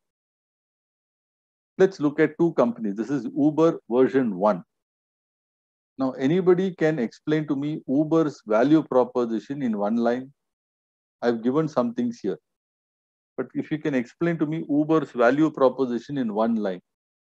Let's look at two companies. This is Uber version 1. Now, anybody can explain to me Uber's value proposition in one line? I've given some things here. But if you can explain to me Uber's value proposition in one line.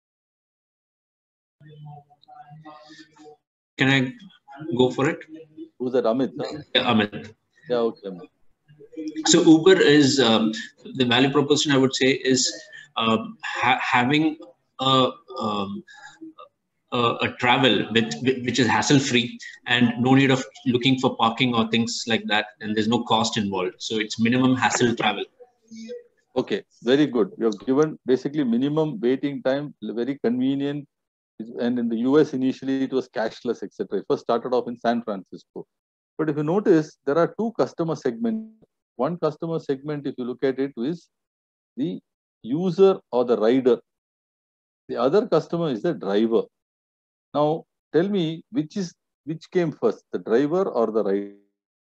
Can I go for it? Who's that, Amit? Huh? Yeah, Amit. Yeah, okay, Amit. So Uber is, the value proposition I would say is having a a travel which is hassle-free and no need of looking for parking or things like that, and there's no cost involved. So it's minimum hassle travel. Okay, very good. You have given basically minimum waiting time, very convenient. And in the US, initially it was cashless, etc. It first started off in San Francisco. But if you notice, there are two customer segments. One customer segment, if you look at it, is the user or the rider. The other customer is the driver. Now, tell me which came first, the driver or the rider?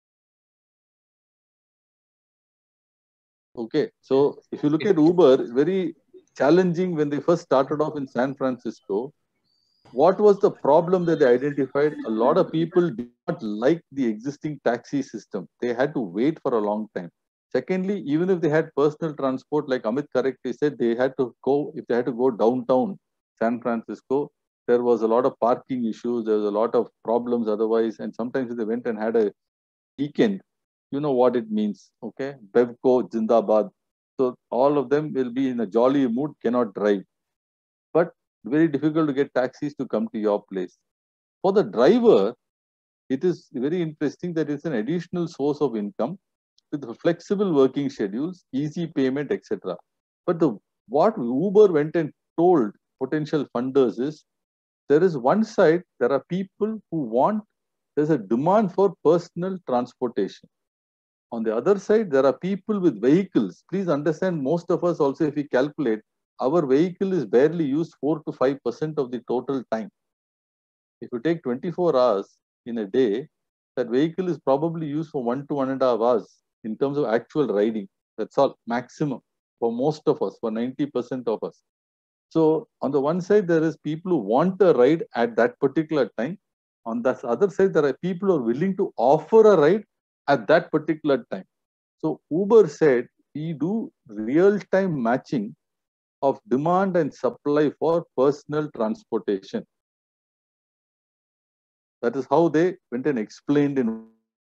Okay, so if you look at Uber, very challenging when they first started off in San Francisco. What was the problem that they identified? A lot of people did not like the existing taxi system. They had to wait for a long time. Secondly, even if they had personal transport, like Amit correctly said, they had to go, if they had to go downtown San Francisco, there was a lot of parking issues, there was a lot of problems otherwise, and sometimes if they went and had a weekend, you know what it means, okay? Bevco, Zindabad. So all of them will be in a jolly mood, cannot drive. But very difficult to get taxis to come to your place. For the driver, it is very interesting that it's an additional source of income with flexible working schedules, easy payment, etc. But what Uber went and told potential funders is, there is one side, there are people who there's a demand for personal transportation. On the other side, there are people with vehicles. Please understand, most of us also, if we calculate, our vehicle is barely used 4 to 5% of the total time. If you take 24 hours in a day, that vehicle is probably used for 1 to 1.5 hours in terms of actual riding. That's all, maximum for most of us, for 90% of us. So on the one side, there is people who want a ride at that particular time. On the other side, there are people who are willing to offer a ride at that particular time. So Uber said, we do real-time matching of demand and supply for personal transportation. That is how they went and explained in.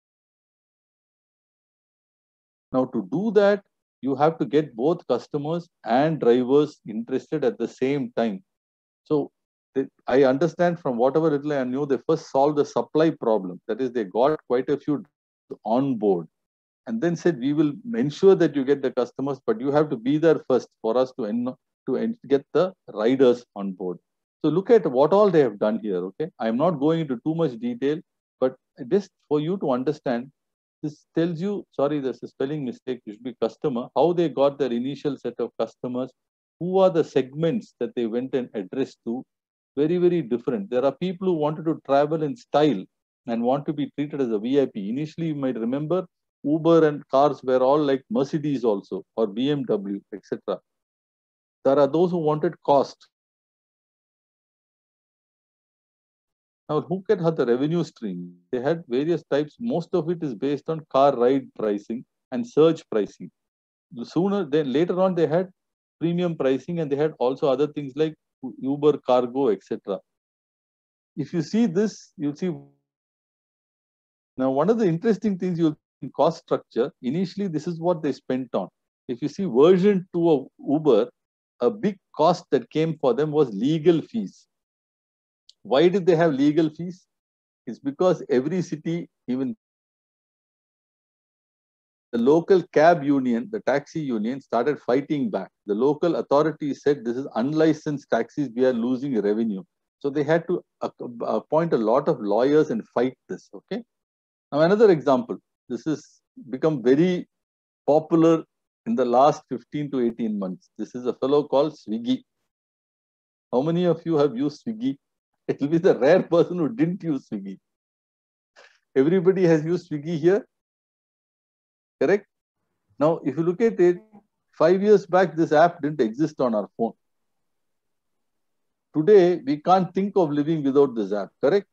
Now, to do that, you have to get both customers and drivers interested at the same time. So I understand from whatever little I knew, they first solved the supply problem. That is, they got quite a few on board and then said, we will ensure that you get the customers, but you have to be there first for us to get the riders on board. So look at what all they have done here, okay? I'm not going into too much detail, but just for you to understand, this tells you, sorry, there's a spelling mistake, it should be customer, how they got their initial set of customers, who are the segments that they went and addressed to, very, very different. There are people who wanted to travel in style and want to be treated as a VIP. Initially, you might remember, Uber and cars were all like Mercedes also, or BMW, etc. There are those who wanted cost. Now, who can have the revenue stream? They had various types. Most of it is based on car ride pricing and surge pricing. Later on, they had premium pricing, and they had also other things like Uber Cargo, etc. If you see this, you'll see. Now, one of the interesting things you'll see in cost structure, initially, this is what they spent on. If you see version 2 of Uber, a big cost that came for them was legal fees. Why did they have legal fees? It's because every city, even the local cab union, the taxi union, started fighting back. The local authorities said, this is unlicensed taxis, we are losing revenue. So they had to appoint a lot of lawyers and fight this, okay? Now another example, this has become very popular in the last 15 to 18 months. This is a fellow called Swiggy. How many of you have used Swiggy? It will be the rare person who didn't use Swiggy. Everybody has used Swiggy here, correct? Now, if you look at it, 5 years back, this app didn't exist on our phone. Today, we can't think of living without this app, correct?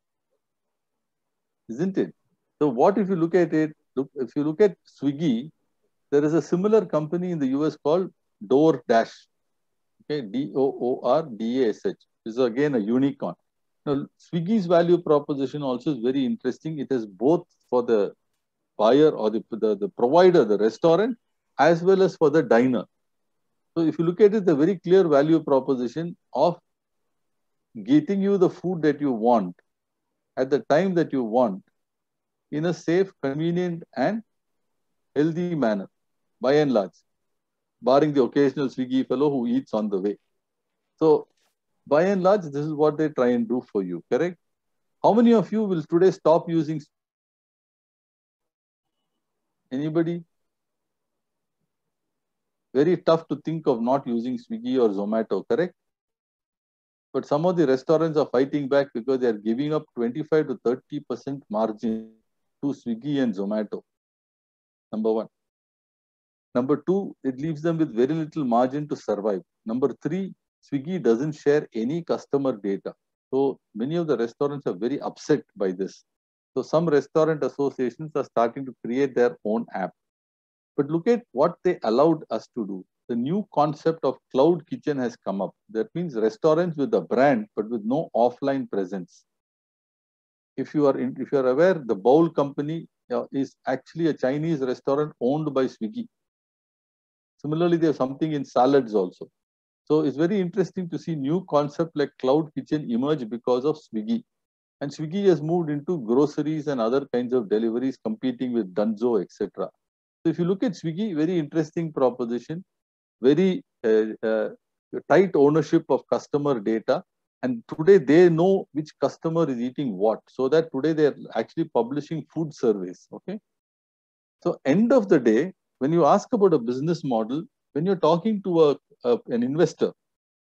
Isn't it? So what if you look at it, if you look at Swiggy, there is a similar company in the US called DoorDash, okay, DOORDASH. This is again a unicorn. Now, Swiggy's value proposition also is very interesting. It is both for the buyer or the provider, the restaurant, as well as for the diner. So if you look at it, the very clear value proposition of getting you the food that you want at the time that you want in a safe, convenient, and healthy manner, by and large, barring the occasional Swiggy fellow who eats on the way. So, by and large, this is what they try and do for you, correct? How many of you will today stop using? Anybody? Very tough to think of not using Swiggy or Zomato, correct? But some of the restaurants are fighting back because they are giving up 25 to 30% margin to Swiggy and Zomato. Number one. Number two, it leaves them with very little margin to survive. Number three, Swiggy doesn't share any customer data. So many of the restaurants are very upset by this. So some restaurant associations are starting to create their own app. But look at what they allowed us to do. The new concept of cloud kitchen has come up. That means restaurants with a brand, but with no offline presence. If you are aware, the Bowl company is actually a Chinese restaurant owned by Swiggy. Similarly, they have something in salads also. So it's very interesting to see new concept like cloud kitchen emerge because of Swiggy. And Swiggy has moved into groceries and other kinds of deliveries, competing with Dunzo, etc. So if you look at Swiggy, very interesting proposition, very tight ownership of customer data. And today they know which customer is eating what. So that today they are actually publishing food surveys. Okay. So end of the day, when you ask about a business model, when you're talking to an investor,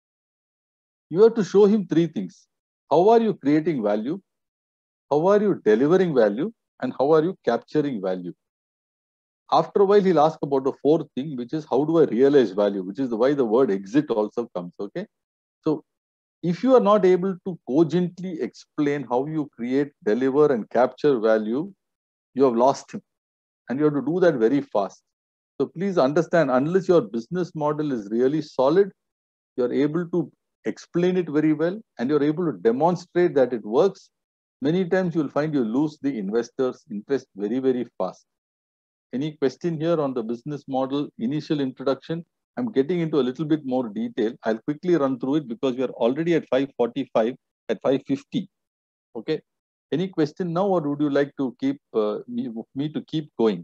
you have to show him three things. How are you creating value? How are you delivering value? And how are you capturing value? After a while, he'll ask about the fourth thing, which is how do I realize value, which is why the word exit also comes. Okay. So if you are not able to cogently explain how you create, deliver, and capture value, you have lost him. And you have to do that very fast. So please understand, unless your business model is really solid, you're able to explain it very well, and you're able to demonstrate that it works, many times you'll find you lose the investor's interest very, very fast. Any question here on the business model initial introduction? I'm getting into a little bit more detail. I'll quickly run through it because we are already at 5:45, at 5:50. Okay. Any question now, or would you like to keep me to keep going?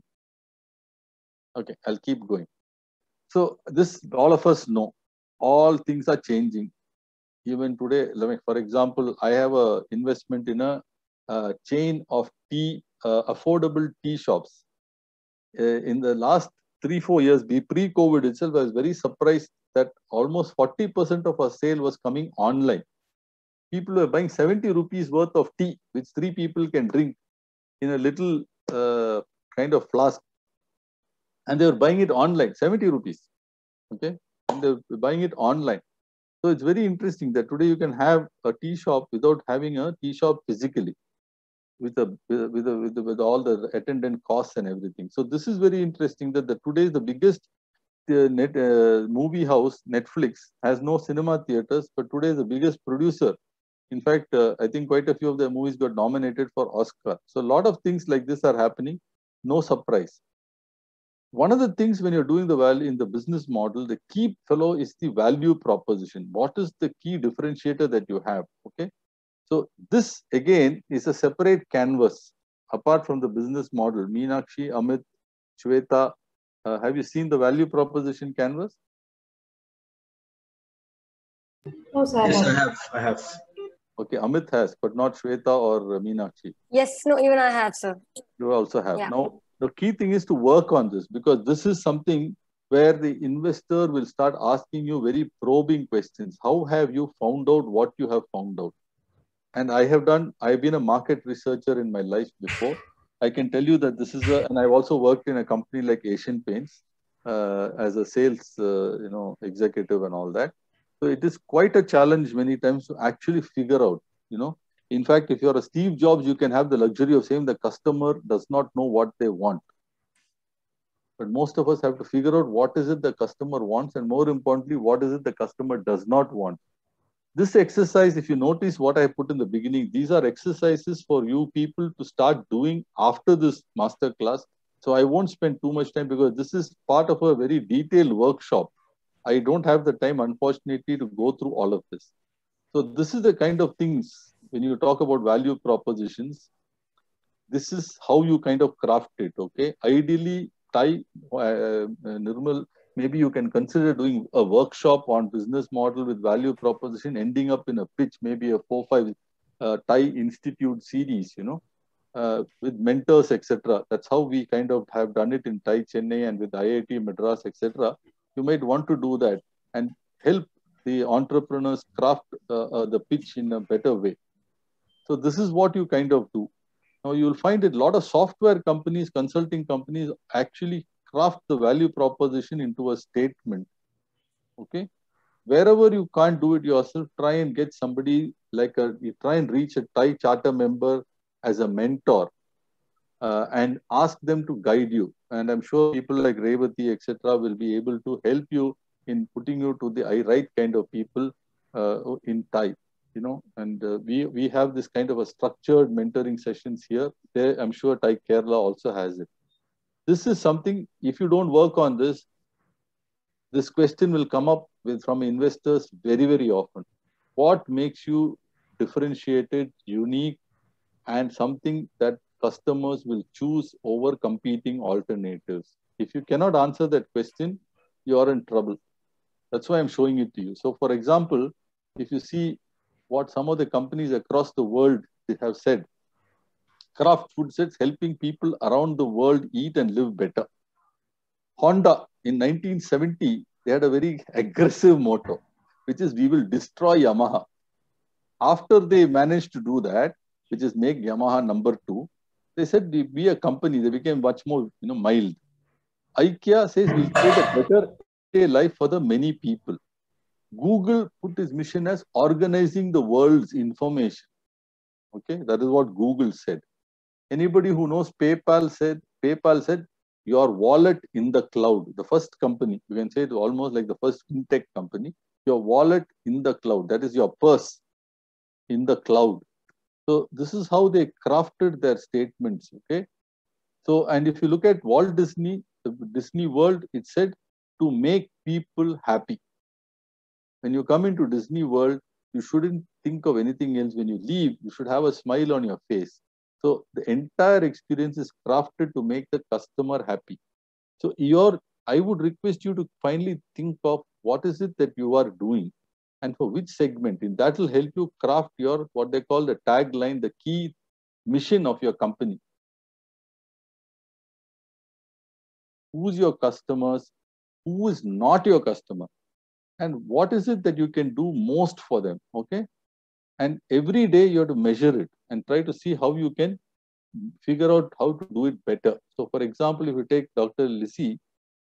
Okay, I'll keep going. So this, all of us know, all things are changing. Even today, for example, I have an investment in a chain of affordable tea shops. In the last 3-4 years, pre-COVID itself, I was very surprised that almost 40% of our sale was coming online. People were buying 70 rupees worth of tea, which 3 people can drink in a little kind of flask. And they were buying it online, 70 rupees. Okay. And they were buying it online. So it's very interesting that today you can have a tea shop without having a tea shop physically, with all the attendant costs and everything. So this is very interesting that today the biggest movie house, Netflix, has no cinema theaters, but today is the biggest producer. In fact, I think quite a few of their movies got nominated for Oscar. So a lot of things like this are happening. No surprise. One of the things when you're doing the value in the business model, the key fellow is the value proposition. What is the key differentiator that you have? Okay. So this again is a separate canvas apart from the business model. Meenakshi, Amit, Shweta, have you seen the value proposition canvas? No, sir. Yes, I have. Okay, Amit has, but not Shweta or Meenakshi. Yes, no, even I have, sir. You also have. Yeah. Now, the key thing is to work on this, because this is something where the investor will start asking you very probing questions. How have you found out what you have found out? And I've been a market researcher in my life before. I can tell you that this is and I've also worked in a company like Asian Paints as a sales, executive and all that. So it is quite a challenge many times to actually figure out, in fact, if you're a Steve Jobs, you can have the luxury of saying the customer does not know what they want. But most of us have to figure out what is it the customer wants, and more importantly, what is it the customer does not want. This exercise, if you notice what I put in the beginning, these are exercises for you people to start doing after this masterclass. So I won't spend too much time because this is part of a very detailed workshop. I don't have the time, unfortunately, to go through all of this. So this is the kind of things, when you talk about value propositions, this is how you kind of craft it, okay? Ideally, Nirmal, maybe you can consider doing a workshop on business model with value proposition, ending up in a pitch, maybe a 4-5 TIE Institute series, with mentors, etc. That's how we kind of have done it in TIE Chennai and with IIT Madras, etc. You might want to do that and help the entrepreneurs craft the pitch in a better way. So this is what you kind of do. Now you'll find that a lot of software companies, consulting companies actually craft the value proposition into a statement. Okay. Wherever you can't do it yourself, try and get somebody you try and reach a TIE charter member as a mentor and ask them to guide you. And I'm sure people like Revati, etc., will be able to help you in putting you to the right kind of people in TIE. And we have this kind of a structured mentoring sessions here. There, I'm sure TIE Kerala also has it. This is something, if you don't work on this question will come up from investors very, very often. What makes you differentiated, unique, and something that customers will choose over competing alternatives? If you cannot answer that question, you are in trouble. That's why I'm showing it to you. So for example, if you see what some of the companies across the world they have said, Kraft Foods is helping people around the world eat and live better. Honda in 1970, they had a very aggressive motto, which is we will destroy Yamaha. After they managed to do that, which is make Yamaha number 2, they said be a company. They became much more mild. IKEA says we'll create a better life for the many people. Google put its mission as organizing the world's information. Okay, that is what Google said. Anybody who knows PayPal said your wallet in the cloud. The first company, you can say it's almost like the first fintech company. Your wallet in the cloud. That is your purse in the cloud. So this is how they crafted their statements. Okay. So, and if you look at Walt Disney, the Disney World, it said to make people happy. When you come into Disney World, you shouldn't think of anything else. When you leave, you should have a smile on your face. So the entire experience is crafted to make the customer happy. So I would request you to finally think of what is it that you are doing and for which segment. And that will help you craft your, what they call the tagline, the key mission of your company. Who's your customers? Who is not your customer? And what is it that you can do most for them? Okay. And every day you have to measure it and try to see how you can figure out how to do it better. So for example, if you take Dr. Lissy,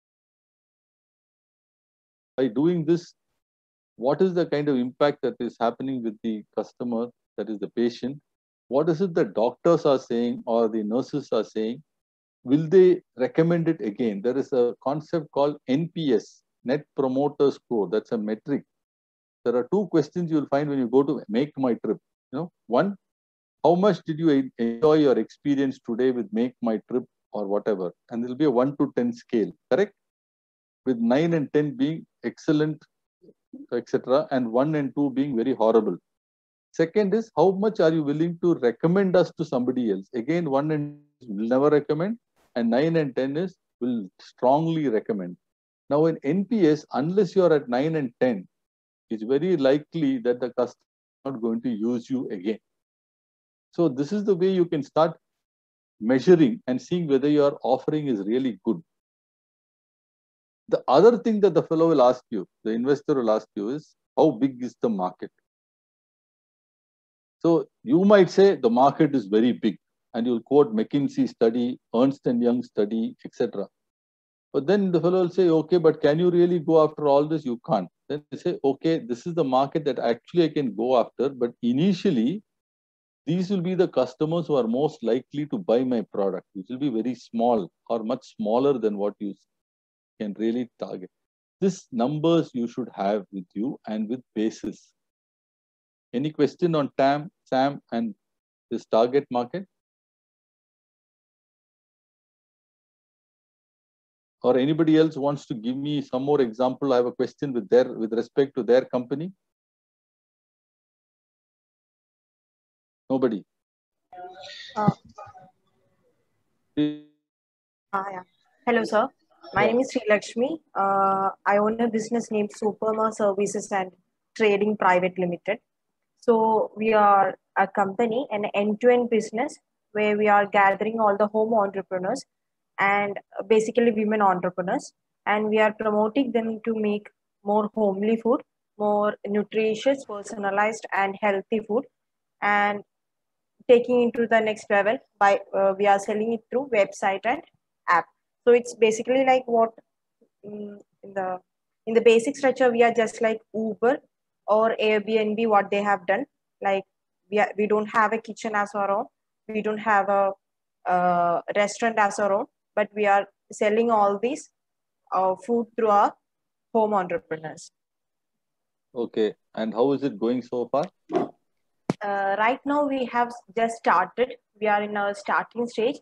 by doing this, what is the kind of impact that is happening with the customer, that is the patient? What is it that doctors are saying or the nurses are saying? Will they recommend it again? There is a concept called NPS, Net Promoter Score. That's a metric. There are 2 questions you will find when you go to Make My Trip. One, how much did you enjoy your experience today with Make My Trip or whatever? And there will be a 1 to 10 scale, correct? With 9 and 10 being excellent, etc., and 1 and 2 being very horrible. Second is, how much are you willing to recommend us to somebody else? Again, 1 and 2 will never recommend, and 9 and 10 is will strongly recommend. Now in NPS, unless you are at 9 and 10, it's very likely that the customer is not going to use you again. So this is the way you can start measuring and seeing whether your offering is really good. The other thing that the fellow will ask you, the investor will ask you is, how big is the market? So you might say the market is very big and you'll quote McKinsey study, Ernst & Young study, etc. But then the fellow will say, okay, but can you really go after all this? You can't. Then they say, okay, this is the market that actually I can go after, but initially, these will be the customers who are most likely to buy my product, which will be very small or much smaller than what you can really target. These numbers you should have with you and with basis. Any question on TAM, SAM, and this target market? Or anybody else wants to give me some more example? I have a question with respect to their company. Nobody. Yeah. Hello, sir. My name is Sri Lakshmi. I own a business named Superma Services and Trading Private Limited. So we are a company, an end-to-end business where we are gathering all the home entrepreneurs and basically women entrepreneurs, and we are promoting them to make more homely food, more nutritious, personalized, and healthy food, and taking it to the next level by we are selling it through website and app. So it's basically like what in the basic structure we are just like Uber or Airbnb, what they have done. Like we don't have a kitchen as our own, we don't have a restaurant as our own, but we are selling all these food through our home entrepreneurs. Okay, and how is it going so far? Right now we have just started. We are in a starting stage.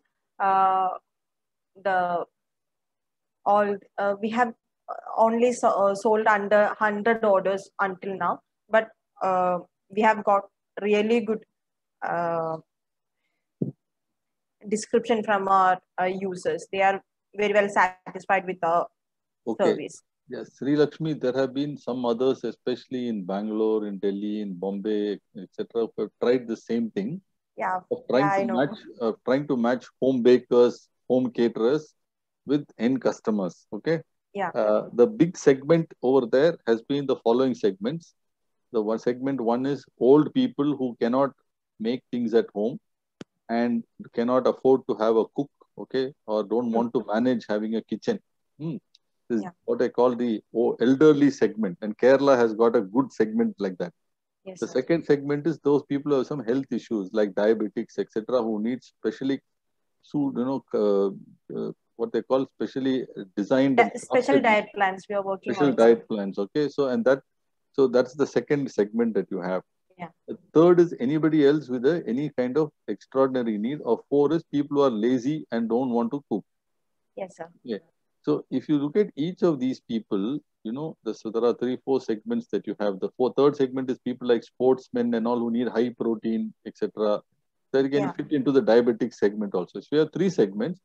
We have only sold under 100 orders until now, but we have got really good description from our users. They are very well satisfied with our service. Yes, Sri Lakshmi, there have been some others, especially in Bangalore, in Delhi, in Bombay, etc., who have tried the same thing. Yeah, of trying to match home bakers, home caterers with end customers. Okay. Yeah. The big segment over there has been the following segments. The one is old people who cannot make things at home and cannot afford to have a cook, okay, or don't want to manage having a kitchen. This is what I call the elderly segment, and Kerala has got a good segment like that. Yes, the second segment is those people who have some health issues like diabetics, etc., who need specially, what they call specially designed special diet plans. We are working special on diet plans. Okay, so that's the second segment that you have. Yeah. The third is anybody else with any kind of extraordinary need. Or four is people who are lazy and don't want to cook. Yes, sir. Yeah. So if you look at each of these people, so there are 3-4 segments that you have. The third segment is people like sportsmen and all who need high protein, etc. They can fit into the diabetic segment also. So you have 3 segments.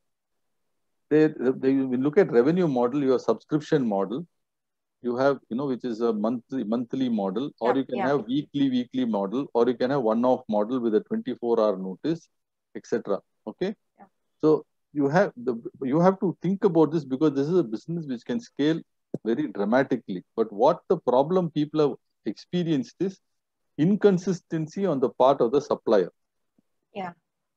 They look at revenue model, your subscription model. You have, which is a monthly model, or you can have weekly model, or you can have one-off model with a 24-hour notice, etc. Okay. Yeah. So you have to think about this, because this is a business which can scale very dramatically. But what the problem people have experienced is inconsistency on the part of the supplier. Yeah.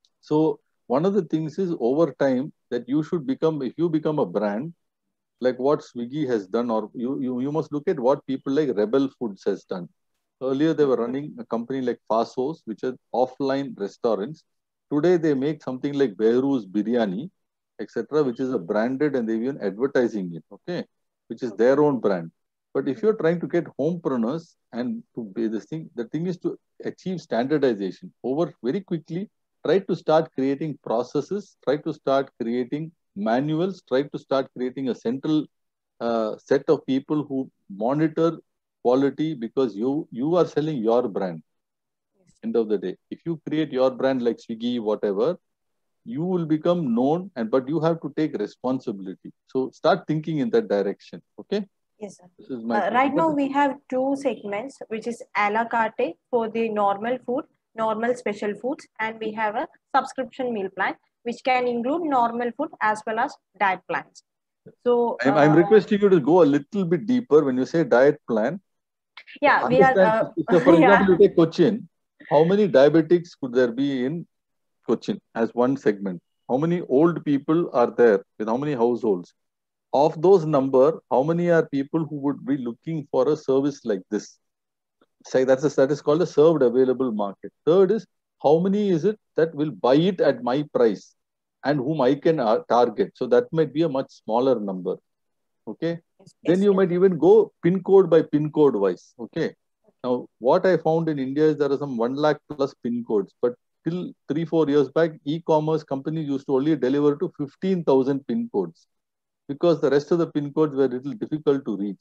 So one of the things is over time that you should become, if you become a brand, like what Swiggy has done, or you must look at what people like Rebel Foods has done. Earlier, they were running a company like Fasos, which are offline restaurants. Today, they make something like Behrouz Biryani, etc., which is a branded, and they're even advertising it, okay, which is their own brand. But if you're trying to get homepreneurs and to be this thing, the thing is to achieve standardization over very quickly. Try to start creating processes, try to start creating manuals, try to start creating a central set of people who monitor quality, because you are selling your brand. End of the day, if you create your brand like Swiggy, whatever, you will become known, but you have to take responsibility. So start thinking in that direction. Okay. Yes, sir. This is my right now we have 2 segments, which is a la carte for the normal food, normal special foods, and we have a subscription meal plan, which can include normal food as well as diet plans. So I'm requesting you to go a little bit deeper when you say diet plan. Yeah, we are. So for example, you take Cochin. How many diabetics could there be in Cochin as one segment? How many old people are there with how many households? Of those number, how many are people who would be looking for a service like this? Say that is called a served available market. Third is, how many is it that will buy it at my price and whom I can target? So that might be a much smaller number. Okay. Yes, then you might even go pin code by pin code wise. Okay. Now, what I found in India is there are some 1 lakh plus pin codes, but till 3-4 years back, e-commerce companies used to only deliver to 15,000 pin codes, because the rest of the pin codes were a little difficult to reach.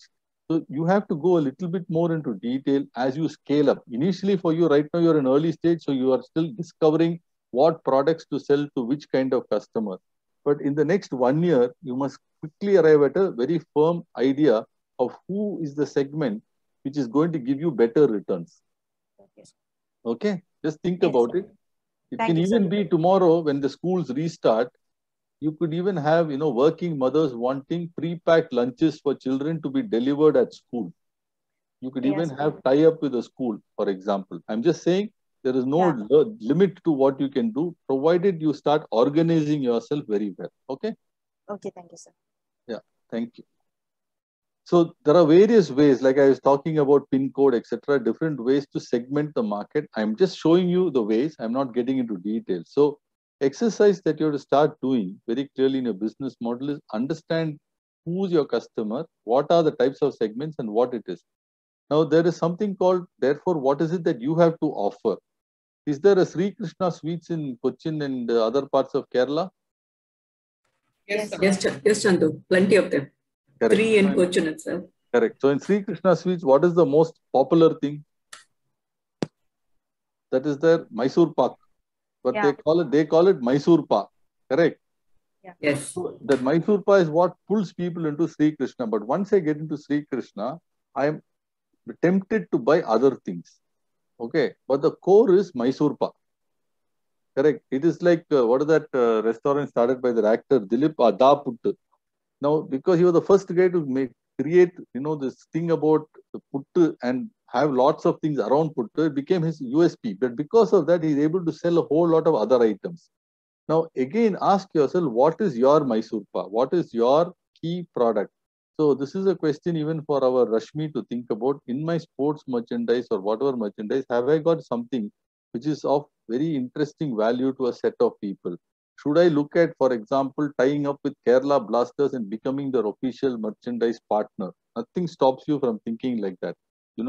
So you have to go a little bit more into detail as you scale up. Initially for you right now, you're in early stage, so you are still discovering what products to sell to which kind of customer. But in the next 1 year, you must quickly arrive at a very firm idea of who is the segment which is going to give you better returns. Okay, just think about it. It can even be tomorrow when the schools restart. You could even have, working mothers wanting pre-packed lunches for children to be delivered at school. You could even have tie-up with a school, for example. I'm just saying there is no limit to what you can do, provided you start organizing yourself very well. Okay? Okay, thank you, sir. Yeah, thank you. So there are various ways, like I was talking about PIN code, etc., different ways to segment the market. I'm just showing you the ways. I'm not getting into details. So exercise that you have to start doing very clearly in your business model is understand who's your customer, what are the types of segments, and what it is. Now, there is something called, therefore, what is it that you have to offer? Is there a Sri Krishna Sweets in Cochin and other parts of Kerala? Yes, Chandu. Plenty of them. Correct. 3 in Cochin itself. Correct. So in Sri Krishna Sweets, what is the most popular thing? That is their Mysore Pak. But they call it Mysore Pak. Correct? Yeah. Yes. So that Mysore Pak is what pulls people into Sri Krishna. But once I get into Sri Krishna, I am tempted to buy other things. Okay. But the core is Mysore Pak. Correct. It is like, what is that restaurant started by the actor Dilip Da Puttu. Now, because he was the first guy to create, this thing about the puttu and have lots of things around puttu, it became his USP. But because of that, he's able to sell a whole lot of other items. Now, again, ask yourself, what is your Mysore Pak? What is your key product? So this is a question even for our Rashmi to think about. In my sports merchandise or whatever merchandise, have I got something which is of very interesting value to a set of people? Should I look at, for example, tying up with Kerala Blasters and becoming their official merchandise partner? Nothing stops you from thinking like that,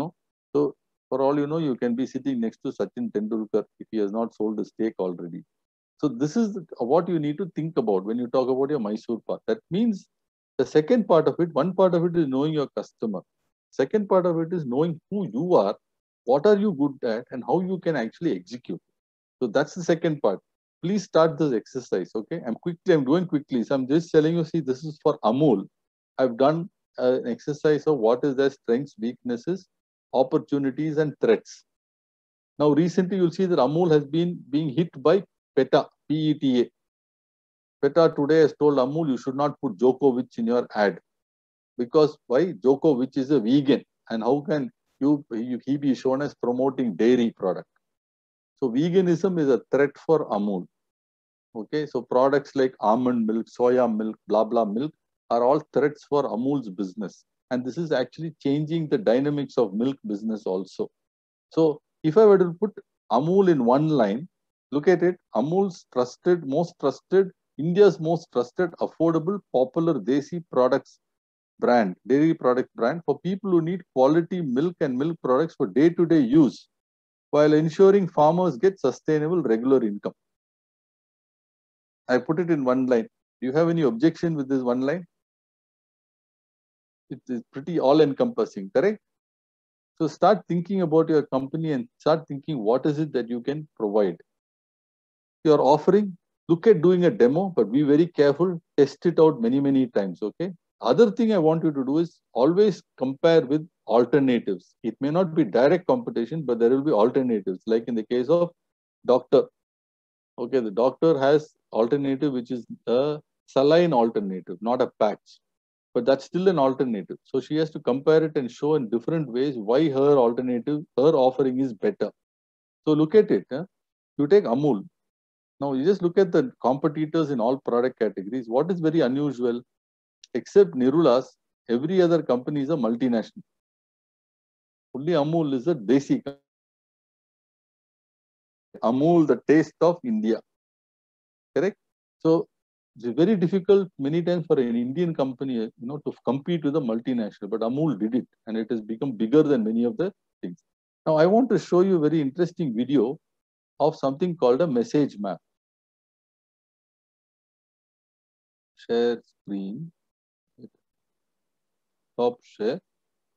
So for all you know, you can be sitting next to Sachin Tendulkar if he has not sold a stake already. So this is what you need to think about when you talk about your Mysore Pak. That means the second part of it, one part of it is knowing your customer. Second part of it is knowing who you are, what are you good at, and how you can actually execute. So that's the second part. Please start this exercise, okay? I'm doing quickly. So I'm just telling you, see, this is for Amul. I've done an exercise of what is their strengths, weaknesses, opportunities, and threats. Now, recently, you'll see that Amul has been being hit by PETA, P-E-T-A. PETA today has told Amul, you should not put Djokovic in your ad. Because why? Djokovic is a vegan. And how can he be shown as promoting dairy product? So veganism is a threat for Amul. Okay, so products like almond milk, soya milk, blah, blah milk are all threats for Amul's business. And this is actually changing the dynamics of milk business also. So if I were to put Amul in one line, look at it, Amul's India's most trusted, affordable, popular Desi products brand, dairy product brand for people who need quality milk and milk products for day-to-day use, while ensuring farmers get sustainable regular income. I put it in one line. Do you have any objection with this one line? It is pretty all-encompassing, correct? So start thinking about your company and start thinking what is it that you can provide. You're offering, look at doing a demo, but be very careful, test it out many, many times, okay? Other thing I want you to do is always compare with alternatives. It may not be direct competition, but there will be alternatives. Like in the case of doctor. Okay, the doctor has alternative, which is a saline alternative, not a patch. But that's still an alternative. So she has to compare it and show in different ways why her offering is better. So look at it. You take Amul. Now you just look at the competitors in all product categories. What is very unusual? Except Nirula's, every other company is a multinational. Only Amul is a Desi company. Amul, the taste of India. Correct? So it's very difficult many times for an Indian company, to compete with a multinational. But Amul did it, and it has become bigger than many of the things. Now I want to show you a very interesting video of something called a message map. Share screen. Stop share.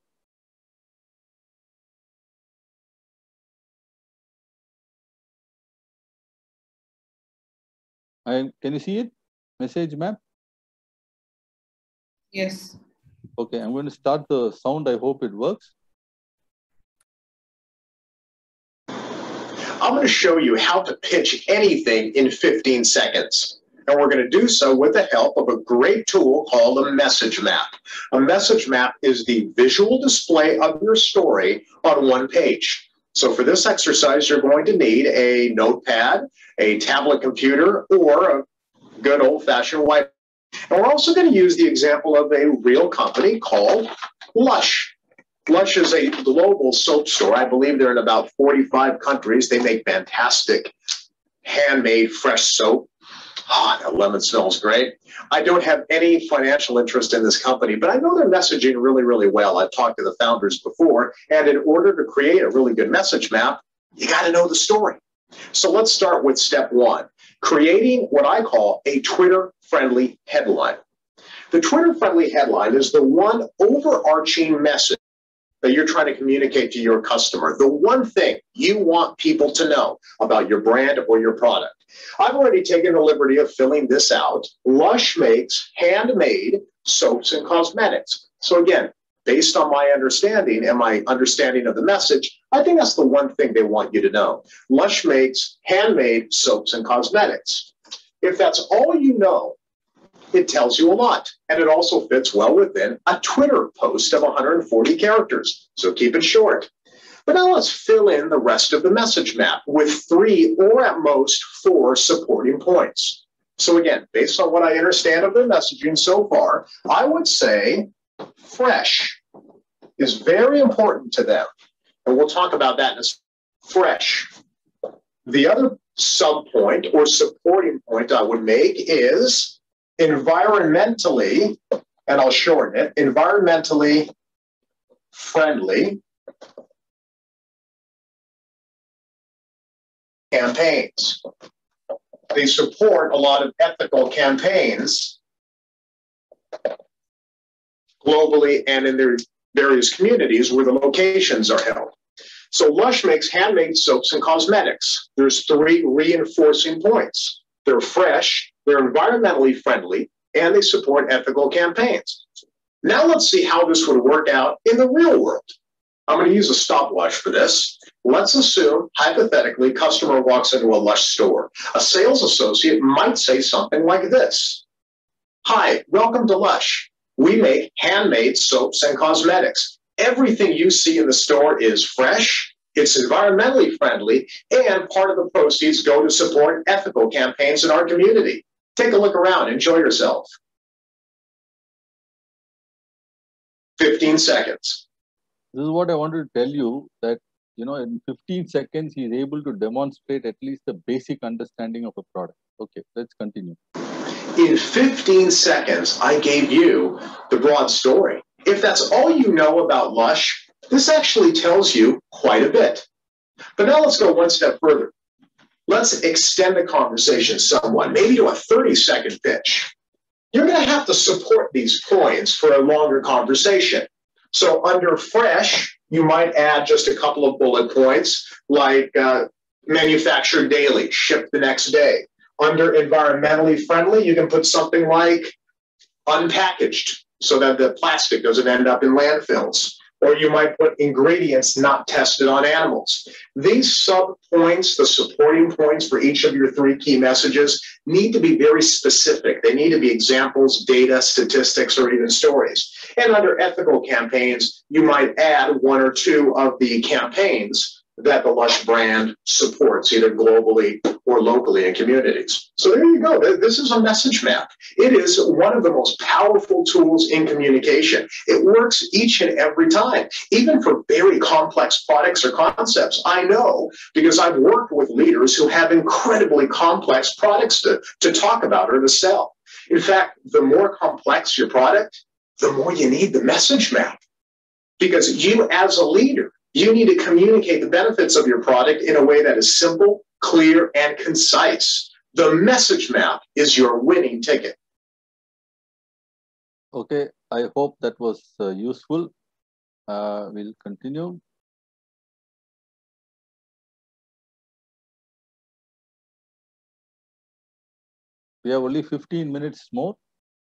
Can you see it? Message map? Yes. Okay, I'm going to start the sound. I hope it works. I'm going to show you how to pitch anything in 15 seconds. And we're going to do so with the help of a great tool called a message map. A message map is the visual display of your story on one page. So for this exercise, you're going to need a notepad, a tablet computer, or a good old-fashioned whiteboard. And we're also going to use the example of a real company called Lush. Lush is a global soap store. I believe they're in about 45 countries. They make fantastic handmade fresh soap. That lemon smells great. I don't have any financial interest in this company, but I know their messaging really, really well. I've talked to the founders before, and in order to create a really good message map, you got to know the story. So let's start with step one, creating what I call a Twitter-friendly headline. The Twitter-friendly headline is the one overarching message that you're trying to communicate to your customer, the one thing you want people to know about your brand or your product. I've already taken the liberty of filling this out. Lush makes handmade soaps and cosmetics. So again, based on my understanding and my understanding of the message, I think that's the one thing they want you to know. Lush makes handmade soaps and cosmetics. If that's all you know, it tells you a lot. And it also fits well within a Twitter post of 140 characters. So keep it short. But now let's fill in the rest of the message map with 3 or at most 4 supporting points. So again, based on what I understand of their messaging so far, I would say fresh is very important to them. And we'll talk about that in a second. Fresh. The other sub-point or supporting point I would make is environmentally, and I'll shorten it, environmentally friendly campaigns. They support a lot of ethical campaigns globally and in their various communities where the locations are held. So Lush makes handmade soaps and cosmetics. There's 3 reinforcing points. They're fresh, they're environmentally friendly, and they support ethical campaigns. Now let's see how this would work out in the real world. I'm going to use a stopwatch for this. Let's assume, hypothetically, customer walks into a Lush store. A sales associate might say something like this. Hi, welcome to Lush. We make handmade soaps and cosmetics. Everything you see in the store is fresh, it's environmentally friendly, and part of the proceeds go to support ethical campaigns in our community. Take a look around, enjoy yourself. 15 seconds. This is what I wanted to tell you, that in 15 seconds, he's able to demonstrate at least the basic understanding of a product. Okay, let's continue. In 15 seconds, I gave you the broad story. If that's all you know about Lush, this actually tells you quite a bit. But now let's go one step further. Let's extend the conversation somewhat, maybe to a 30-second pitch. You're going to have to support these points for a longer conversation. So under fresh, you might add just a couple of bullet points like manufactured daily, shipped the next day. Under environmentally friendly, you can put something like unpackaged so that the plastic doesn't end up in landfills. Or you might put ingredients not tested on animals. These sub-points, the supporting points for each of your 3 key messages, need to be very specific. They need to be examples, data, statistics, or even stories. And under ethical campaigns, you might add 1 or 2 of the campaigns that the Lush brand supports, either globally or locally in communities. So there you go. This is a message map. It is one of the most powerful tools in communication. It works each and every time, even for very complex products or concepts. I know because I've worked with leaders who have incredibly complex products to talk about or to sell. In fact, the more complex your product, the more you need the message map. Because you, as a leader, you need to communicate the benefits of your product in a way that is simple, clear, and concise. The message map is your winning ticket. Okay, I hope that was useful. We'll continue. We have only 15 minutes more.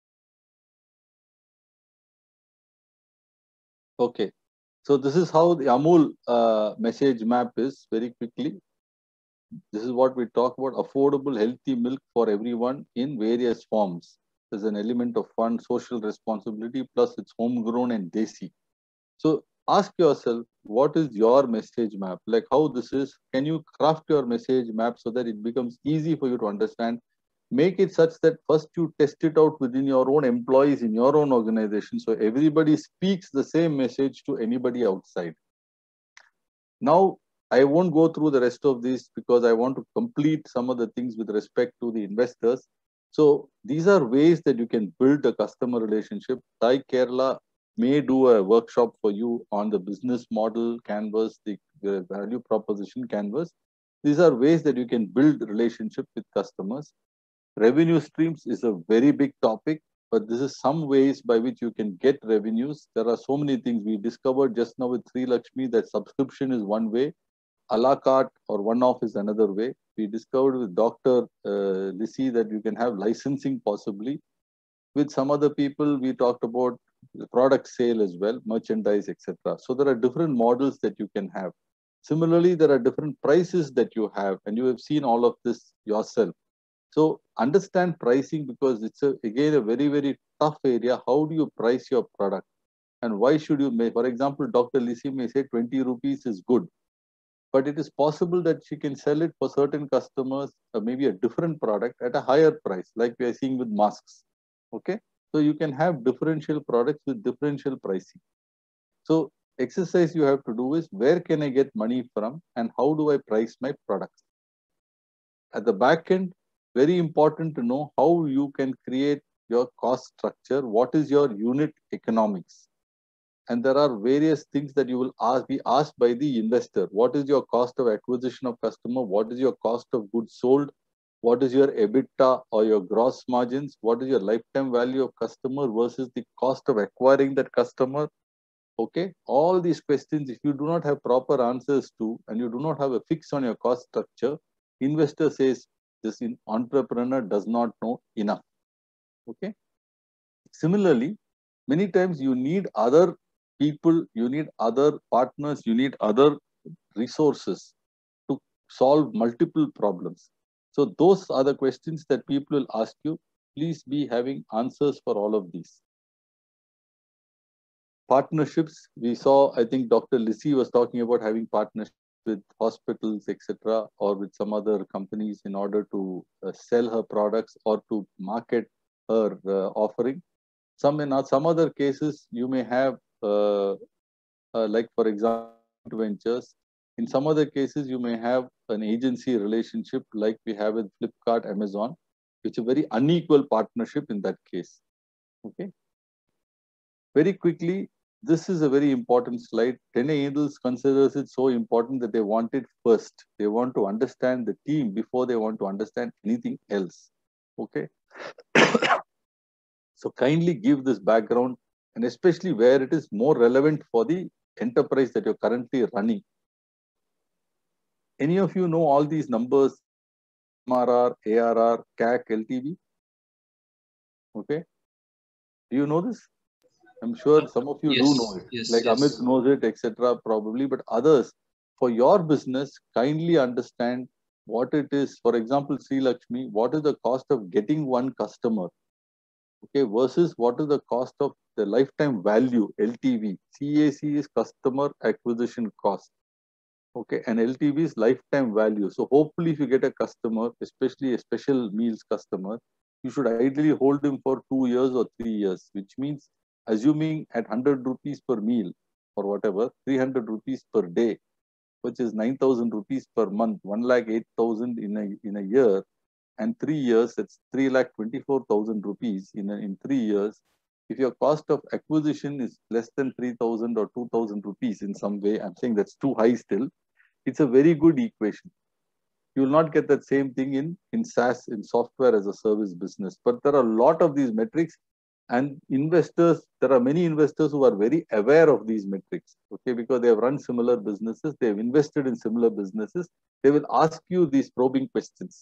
Okay. So this is how the Amul message map is very quickly. This is what we talk about: affordable, healthy milk for everyone in various forms. There's an element of fun, social responsibility, plus it's homegrown and desi. So ask yourself, what is your message map? Like how this is, can you craft your message map so that it becomes easy for you to understand? Make it such that first you test it out within your own employees in your own organization, so everybody speaks the same message to anybody outside. Now, I won't go through the rest of this because I want to complete some of the things with respect to the investors. So these are ways that you can build a customer relationship. Thai Kerala may do a workshop for you on the business model canvas, the value proposition canvas. These are ways that you can build relationship with customers. Revenue streams is a very big topic, but this is some ways by which you can get revenues. There are so many things we discovered just now with Sri Lakshmi that subscription is one way, a la carte or one-off is another way. We discovered with Dr. Lissy that you can have licensing possibly. With some other people, we talked about the product sale as well, merchandise, etc. So there are different models that you can have. Similarly, there are different prices that you have, and you have seen all of this yourself. So understand pricing, because it's again a very, very tough area. How do you price your product? And why should you make, for example, Dr. Lissy may say 20 rupees is good, but it is possible that she can sell it for certain customers, maybe a different product at a higher price, like we are seeing with masks. Okay. So you can have differential products with differential pricing. So exercise you have to do is, where can I get money from and how do I price my products? At the back end, very important to know how you can create your cost structure. What is your unit economics? And there are various things that you will be asked by the investor. What is your cost of acquisition of customer? What is your cost of goods sold? What is your EBITDA or your gross margins? What is your lifetime value of customer versus the cost of acquiring that customer? Okay, all these questions, if you do not have proper answers to, and you do not have a fix on your cost structure, investor says this entrepreneur does not know enough. Okay. Similarly, many times you need other people, you need other partners, you need other resources to solve multiple problems. So those are the questions that people will ask you. Please be having answers for all of these. Partnerships, we saw, I think Dr. Lissy was talking about having partnerships with hospitals, etc., or with some other companies in order to sell her products or to market her offering. In some other cases, you may have, like for example, ventures. In some other cases, you may have an agency relationship like we have with Flipkart, Amazon, which is a very unequal partnership in that case. Okay. Very quickly, this is a very important slide. Tene Angels considers it so important that they want it first. They want to understand the team before they want to understand anything else. Okay. So kindly give this background, and especially where it is more relevant for the enterprise that you're currently running. Any of you know all these numbers? MRR, ARR, CAC, LTV? Okay. Do you know this? I'm sure some of you do know it. Yes, like yes. Amit knows it, etc. probably, but others, for your business, kindly understand what it is. For example, Sri Lakshmi, what is the cost of getting one customer? Okay, versus what is the cost of the lifetime value, LTV. CAC is customer acquisition cost. Okay, and LTV is lifetime value. So hopefully if you get a customer, especially a special meals customer, you should ideally hold him for 2 years or 3 years, which means assuming at 100 rupees per meal or whatever, 300 rupees per day, which is 9,000 rupees per month, 1,08,000 in a year, and 3 years, that's 3,24,000 rupees in 3 years. If your cost of acquisition is less than 3,000 or 2,000 rupees in some way, I'm saying that's too high still, it's a very good equation. You will not get that same thing in SaaS, in software as a service business. But there are a lot of these metrics, and investors, there are many investors who are very aware of these metrics, okay, because they have run similar businesses, they have invested in similar businesses. They will ask you these probing questions.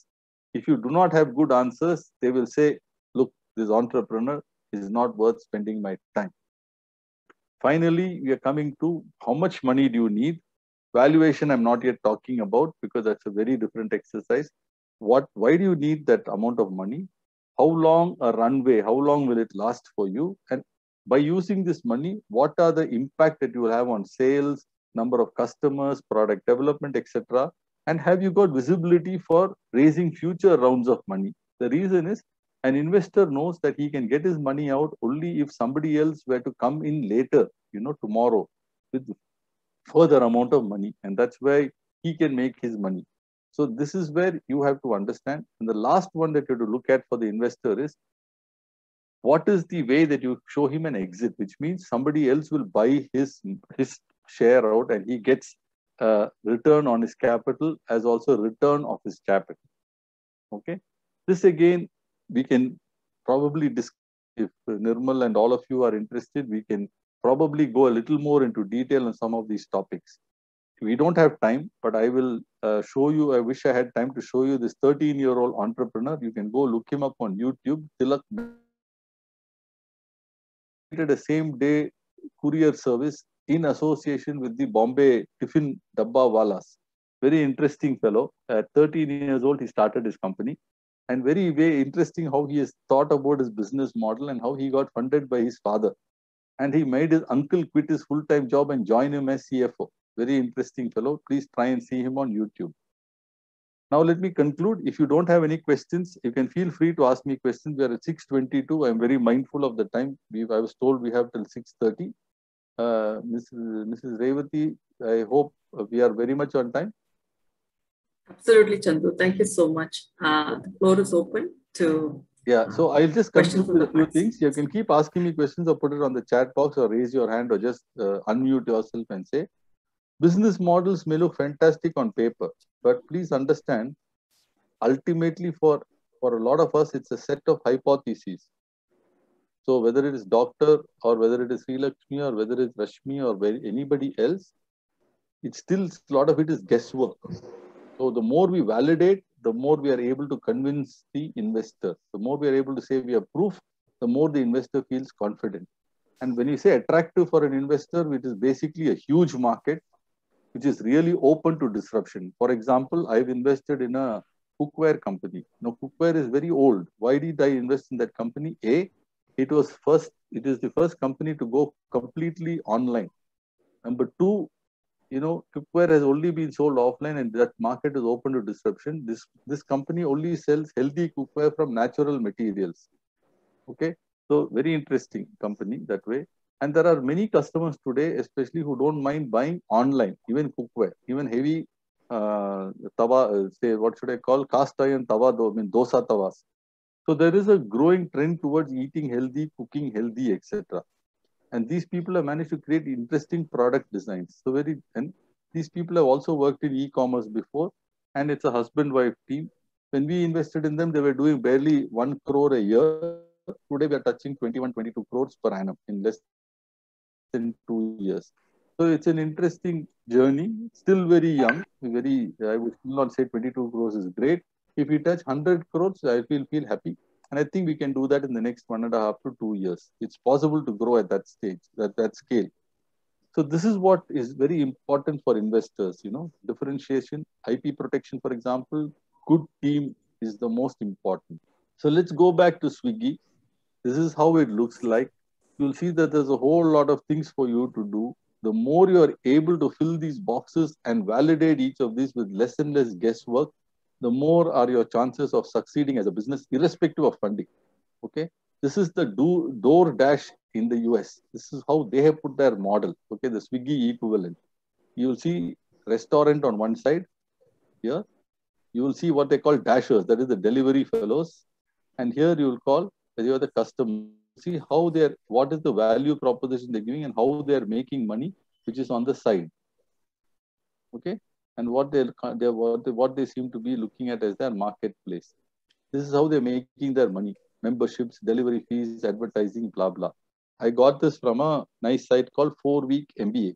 If you do not have good answers, they will say, look, this entrepreneur is not worth spending my time. Finally, we are coming to how much money do you need? Valuation, I'm not yet talking about because that's a very different exercise. Why do you need that amount of money? How long a runway, how long will it last for you? And by using this money, what are the impact that you will have on sales, number of customers, product development, etc.? And have you got visibility for raising future rounds of money? The reason is an investor knows that he can get his money out only if somebody else were to come in later, tomorrow with further amount of money. And that's where he can make his money. So this is where you have to understand. And the last one that you have to look at for the investor is, what is the way that you show him an exit, which means somebody else will buy his share out and he gets return on his capital as also return of his capital. Okay. This again, we can probably discuss. If Nirmal and all of you are interested, we can probably go a little more into detail on some of these topics. We don't have time, but I will show you. I wish I had time to show you this 13-year-old entrepreneur. You can go look him up on YouTube. Tilak created a same-day courier service in association with the Bombay Tiffin Dabba Walas. Very interesting fellow. At 13 years old, he started his company. And very interesting how he has thought about his business model and how he got funded by his father. And he made his uncle quit his full-time job and join him as CFO. Very interesting fellow. Please try and see him on YouTube. Now let me conclude. If you don't have any questions, you can feel free to ask me questions. We are at 6:22. I'm very mindful of the time. I was told we have till 6:30. Mrs. Revati, I hope we are very much on time. Absolutely, Chandu. Thank you so much. The floor is open to... Yeah, so I'll just conclude with a few things. You can keep asking me questions or put it on the chat box or raise your hand or just unmute yourself and say, business models may look fantastic on paper, but please understand, ultimately for a lot of us, it's a set of hypotheses. So whether it is doctor or whether it is Sri Lakshmi or whether it's Rashmi or anybody else, it's still, a lot of it is guesswork. So the more we validate, the more we are able to convince the investor. The more we are able to say we have proof, the more the investor feels confident. And when you say attractive for an investor, it is basically a huge market, which is really open to disruption. For example, I've invested in a cookware company. Now, cookware is very old. Why did I invest in that company? A, it is the first company to go completely online. Number two, cookware has only been sold offline and that market is open to disruption. This company only sells healthy cookware from natural materials. Okay. So very interesting company that way. And there are many customers today, especially who don't mind buying online, even cookware, even heavy tawa, say, what should I call, cast iron tawa, dosa tawas. So there is a growing trend towards eating healthy, cooking healthy, etc. And these people have managed to create interesting product designs. So and these people have also worked in e-commerce before, and it's a husband-wife team. When we invested in them, they were doing barely 1 crore a year. Today, we are touching 21, 22 crores per annum in less than 2 years. So it's an interesting journey, still very young, I would still not say 22 crores is great. If we touch 100 crores, I will feel happy. And I think we can do that in the next 1.5 to 2 years. It's possible to grow at that stage, that scale. So this is what is very important for investors, differentiation, IP protection, for example, good team is the most important. So let's go back to Swiggy. This is how it looks like. You'll see that there's a whole lot of things for you to do. The more you are able to fill these boxes and validate each of these with less and less guesswork, the more are your chances of succeeding as a business, irrespective of funding. Okay. This is the DoorDash in the US. This is how they have put their model. Okay. The Swiggy equivalent. You will see restaurant on one side here. You will see what they call dashers. That is the delivery fellows. And here you will call, you are the customer. See how what is the value proposition they're giving and how they're making money, which is on the side. Okay. And what they seem to be looking at as their marketplace. This is how they're making their money. Memberships, delivery fees, advertising, blah, blah. I got this from a nice site called 4-Week MBA.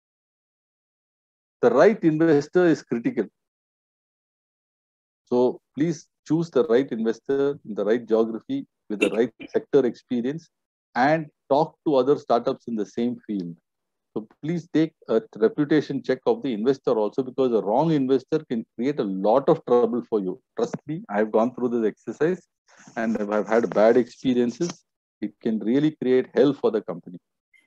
The right investor is critical. So please choose the right investor in the right geography with the right sector experience and talk to other startups in the same field. So please take a reputation check of the investor also, because a wrong investor can create a lot of trouble for you. Trust me, I've gone through this exercise and I've had bad experiences. It can really create hell for the company.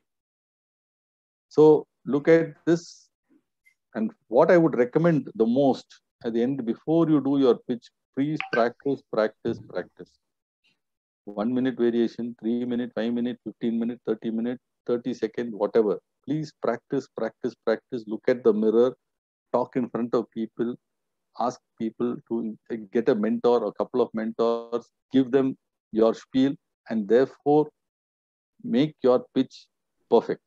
So look at this, and what I would recommend the most at the end, before you do your pitch, please practice, practice, practice. 1 minute variation, 3 minute, 5 minute, 15 minute, 30 minute, 30 second, whatever. Please practice, practice, practice. Look at the mirror, talk in front of people, ask people to get a mentor, a couple of mentors, give them your spiel, and therefore make your pitch perfect.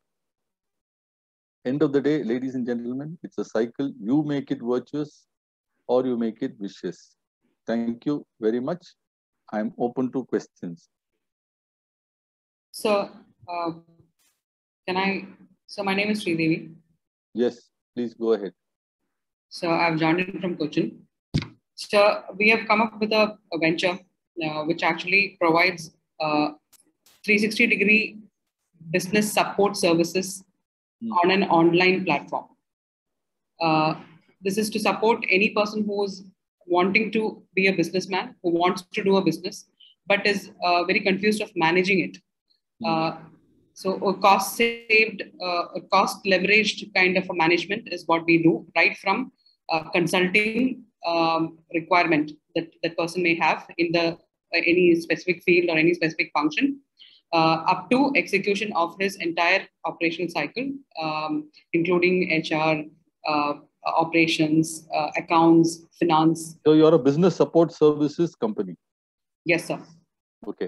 End of the day, ladies and gentlemen, it's a cycle. You make it virtuous or you make it vicious. Thank you very much. I'm open to questions. So, so my name is Sridevi. Yes, please go ahead. So I've joined in from Cochin. So we have come up with a venture which actually provides 360-degree business support services on an online platform. This is to support any person who is wanting to be a businessman, who wants to do a business, but is very confused of managing it. So a cost-saved, a cost-leveraged kind of a management is what we do, right from consulting requirement that that person may have in the any specific field or any specific function, up to execution of his entire operational cycle, including HR, operations, accounts, finance. So you're a business support services company? Yes, sir. Okay.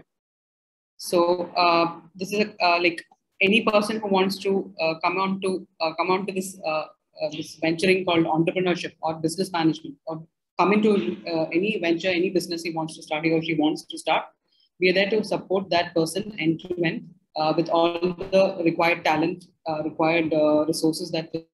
So this is like any person who wants to come on to this this venturing called entrepreneurship or business management, or come into any venture, any business he wants to start, he or she wants to start. We are there to support that person end to end with all the required talent, required resources that the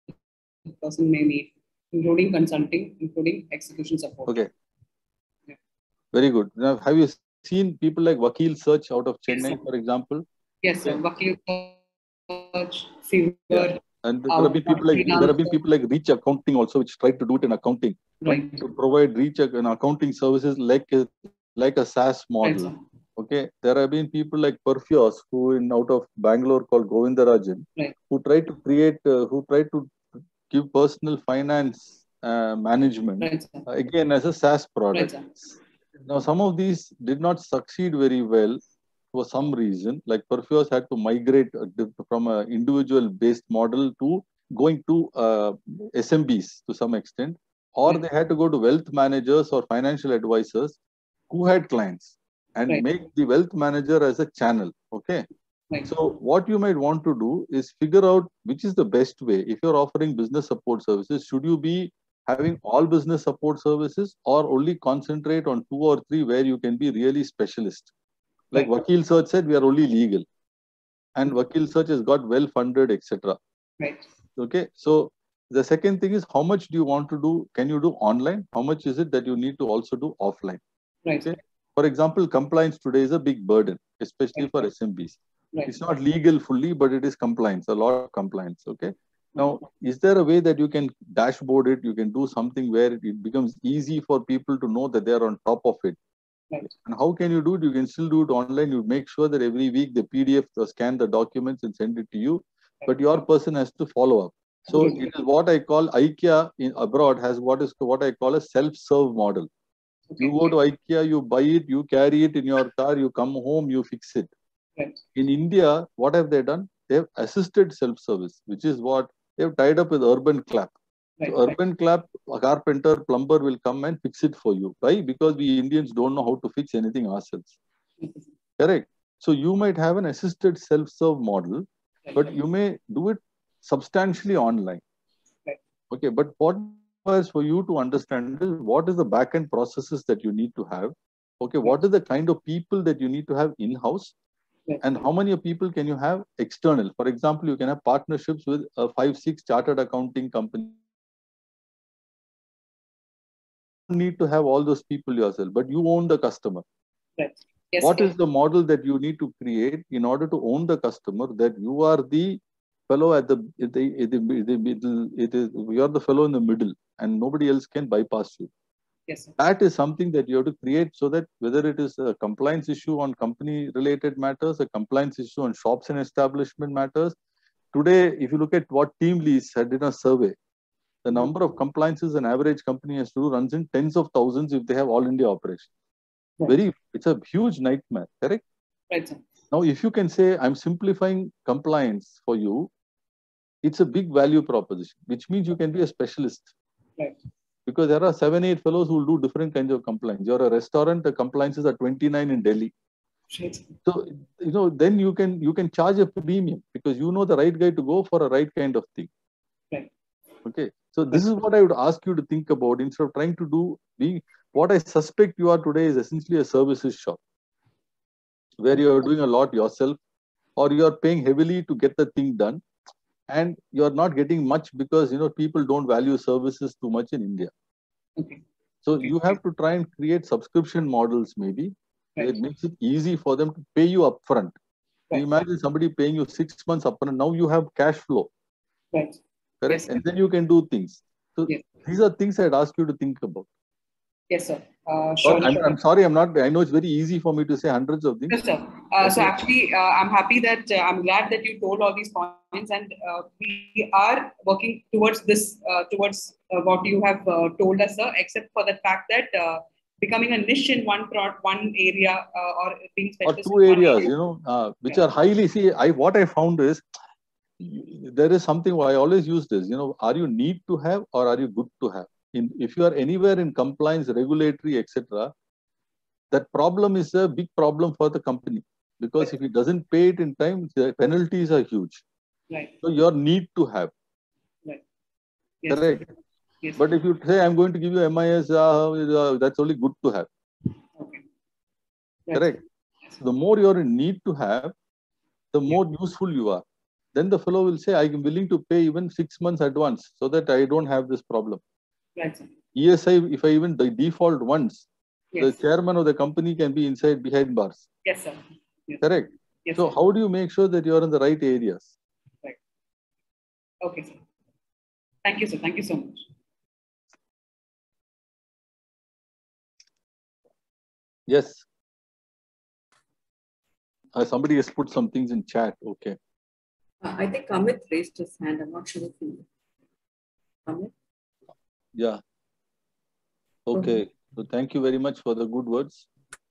person may need, including consulting, including execution support. Okay. Yeah. Very good. Now, have you seen people like Vakil Search out of Chennai, yes, for example? Yes, sir. Vakil Search, Fever. Yeah. And there have been people like Reach Accounting also, which tried to do it in accounting, right, to provide Reach and accounting services like a SaaS model. Right, okay, there have been people like Perfios, who out of Bangalore called Govindarajan, right, who tried to create, who tried to give personal finance management, right, again as a SaaS product. Right, now, some of these did not succeed very well for some reason. Like Perfios had to migrate from an individual-based model to going to SMBs to some extent, or they had to go to wealth managers or financial advisors who had clients and make the wealth manager as a channel. Okay. So what you might want to do is figure out which is the best way. If you're offering business support services, should you be having all business support services or only concentrate on 2 or 3 where you can be really specialist? Like Vakil Search said, we are only legal, and Vakil Search has got well funded, etc. Right. Okay. So the second thing is, how much do you want to do? Can you do online? How much is it that you need to also do offline? Right. Okay. For example, compliance today is a big burden, especially for SMBs. Right. It's not legal fully, but it is compliance, a lot of compliance. Okay. Now, is there a way that you can dashboard it? You can do something where it becomes easy for people to know that they are on top of it. Right. And how can you do it? You can still do it online. You make sure that every week the PDF scan the documents and send it to you, but your person has to follow up. So it is what I call IKEA in abroad has what I call a self-serve model. You go to IKEA, you buy it, you carry it in your car, you come home, you fix it. Right. In India, what have they done? They have assisted self-service, which is what they have tied up with Urban Clap. Right. So Urban Clap, a carpenter, plumber will come and fix it for you. Why? Because we Indians don't know how to fix anything ourselves. Correct. So you might have an assisted self-serve model, but you may do it substantially online. Right. Okay, but what is for you to understand is what is the back-end processes that you need to have. Okay, what is the kind of people that you need to have in-house, and how many people can you have external? For example, you can have partnerships with 5-6 chartered accounting companies need to have all those people yourself, but you own the customer. Right. Yes, What is the model that you need to create in order to own the customer, that you are the fellow at the middle, you are the fellow in the middle and nobody else can bypass you. Yes, sir. That is something that you have to create, so that whether it is a compliance issue on company related matters, a compliance issue on shops and establishment matters. Today, if you look at what TeamLease had in a survey, the number of compliances an average company has to do runs in tens of thousands if they have all India operations. Right. It's a huge nightmare, correct? Right, sir. Now, if you can say, I'm simplifying compliance for you, it's a big value proposition, which means you can be a specialist. Right. Because there are 7-8 fellows who will do different kinds of compliance. You're a restaurant, the compliances are 29 in Delhi. Right. So, then you can charge a premium because you know the right guy to go for a right kind of thing. Right. Okay. So this is what I would ask you to think about instead of trying to what I suspect you are today is essentially a services shop where you are doing a lot yourself, or you are paying heavily to get the thing done, and you are not getting much because people don't value services too much in India. Okay. So you have to try and create subscription models maybe. Right. It makes it easy for them to pay you upfront. Right. Imagine somebody paying you 6 months upfront. Now you have cash flow. Right. Correct? Yes, and then you can do things. So yes. These are things I'd ask you to think about. Yes, sir. Sure. I'm sorry, I know it's very easy for me to say hundreds of things. Yes, sir. So actually, I'm happy that I'm glad that you told all these points, and we are working towards this, towards what you have told us, sir, except for the fact that becoming a niche in one area or being specialist or 2 areas, which are highly, what I found is, there is something I always use this, are you need to have or are you good to have? If you are anywhere in compliance, regulatory, etc., that problem is a big problem for the company, because right. if it doesn't pay it in time, the penalties are huge. Right. So your need to have. Right. Yes. Correct. Yes. But if you say, I'm going to give you MIS, that's only good to have. Okay. Right. Correct. Yes. So the more you're in need to have, the more useful you are. Then the fellow will say, I'm willing to pay even 6 months advance so that I don't have this problem. Right, sir. ESI, if I even default once, yes. the chairman of the company can be behind bars. Yes, sir. Yes. Correct. Yes, so sir. How do you make sure that you're in the right areas? Right. Okay, sir. Thank you, sir. Thank you so much. Yes. Somebody has put some things in chat. Okay. I think Amit raised his hand. I'm not sure if he. Amit? Yeah. Okay. So thank you very much for the good words.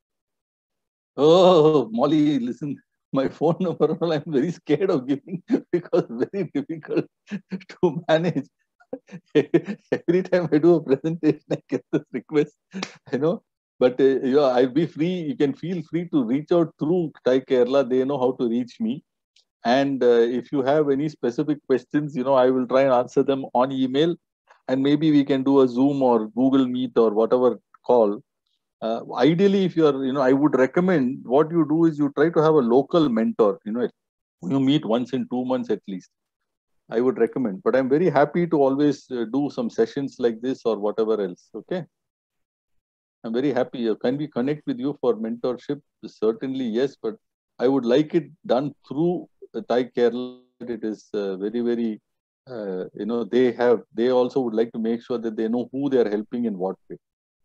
Oh, Molly, listen, my phone number, I'm very scared of giving because very difficult to manage. Every time I do a presentation, I get this request, But I'll be free. You can feel free to reach out through TiE Kerala. They know how to reach me. And if you have any specific questions, I will try and answer them on email. And maybe we can do a Zoom or Google Meet or whatever call. Ideally, if you are, I would recommend what you do is you try to have a local mentor. You meet once in 2 months at least. I would recommend. But I'm very happy to always do some sessions like this or whatever else. Okay. I'm very happy. Can we connect with you for mentorship? Certainly, yes. But I would like it done through TiE Kerala. It is very, very, they also would like to make sure that they know who they are helping in what way.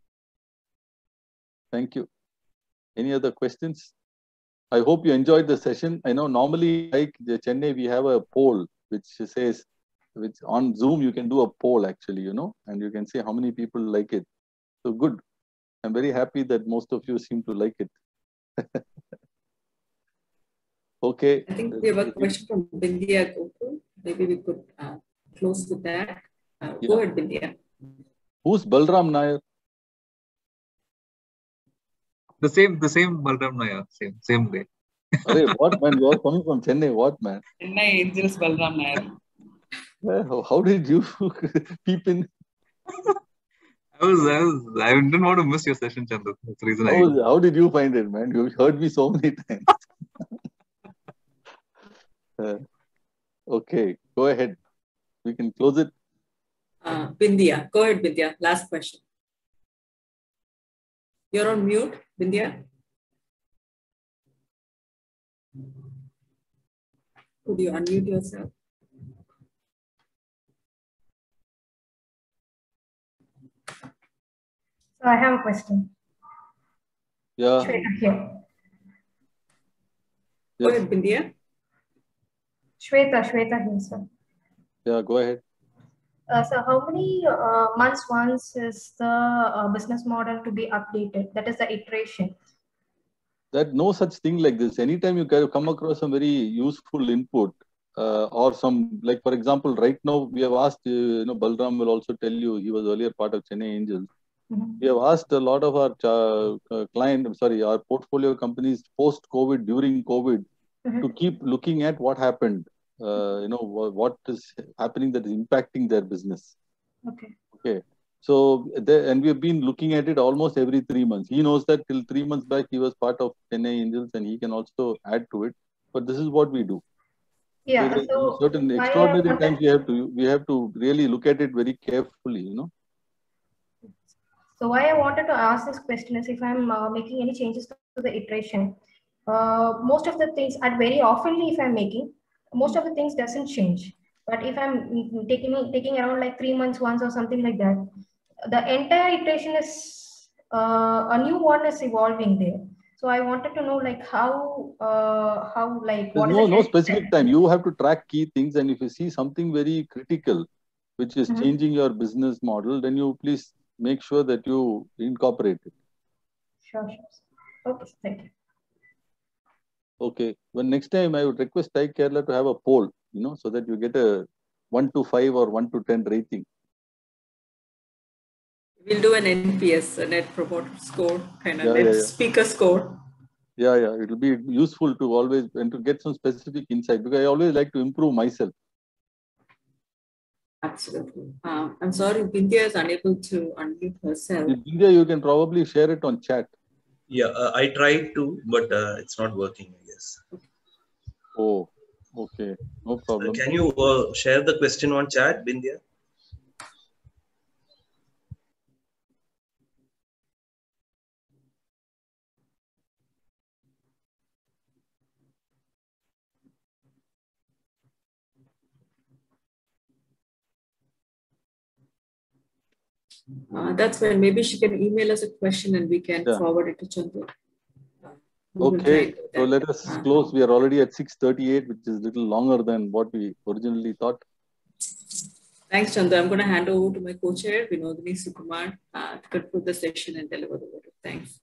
Thank you. Any other questions? I hope you enjoyed the session. I know normally, like Chennai, we have a poll which says, which on Zoom you can do a poll actually, and you can see how many people like it. So good. I'm very happy that most of you seem to like it. Okay. I think we have a question from Bindya Gokul. Maybe we could close with that. Go ahead, Bindya. Who's Balram Nair? The same Balram Nair, same day. Arey, what man? You are coming from Chennai. What man? Chennai Angels Balram Nair. How did you peep in? I didn't want to miss your session, Chandu. That's the reason how did you find it, man? You heard me so many times. Okay, go ahead. We can close it. Bindya, go ahead, Bindya. Last question. You're on mute, Vindhya. Could you unmute yourself? So I have a question. Yeah. Shweta here. Go ahead, Vindhya. Shweta here, sir. Yeah, go ahead. So how many months once is the business model to be updated? That is the iteration. That no such thing like this. Anytime you come across some very useful input or some, like for example, right now we have asked, Balram will also tell you, he was earlier part of Chennai Angels. We have asked a lot of our our portfolio companies post-COVID, during COVID, to keep looking at what happened, what is happening that is impacting their business. Okay. So, and we have been looking at it almost every 3 months. He knows that till 3 months back, he was part of Chennai Angels and he can also add to it. But this is what we do. Yeah. So certain extraordinary times we have to really look at it very carefully, So why I wanted to ask this question is if I'm making any changes to the iteration, most of the things, and very oftenly if I'm making, most of the things doesn't change. But if I'm taking around like 3 months once or something like that, the entire iteration is a new one is evolving there. So I wanted to know like how like what is no specific time. You have to track key things, and if you see something very critical, which is changing your business model, then you please make sure that you incorporate it. Sure. Okay, thank you. Okay. Well, next time I would request TiE Kerala to have a poll, so that you get a 1 to 5 or 1 to 10 rating. We'll do an NPS, a Net Promoter Score, kind of speaker score. Yeah. It will be useful to always and to get some specific insight, because I always like to improve myself. Absolutely. I'm sorry, Vindhya is unable to unmute herself. Vindhya, you can probably share it on chat. Yeah, I tried to, but it's not working, I guess. Oh, okay. No problem. Can you share the question on chat, Vindhya? That's when maybe she can email us a question and we can forward it to Chandu. Okay, so let us close. We are already at 6:38, which is a little longer than what we originally thought. Thanks, Chandu. I'm going to hand over to my co-chair, Vinodini Sukumar, to conclude the session and deliver the vote. Thanks.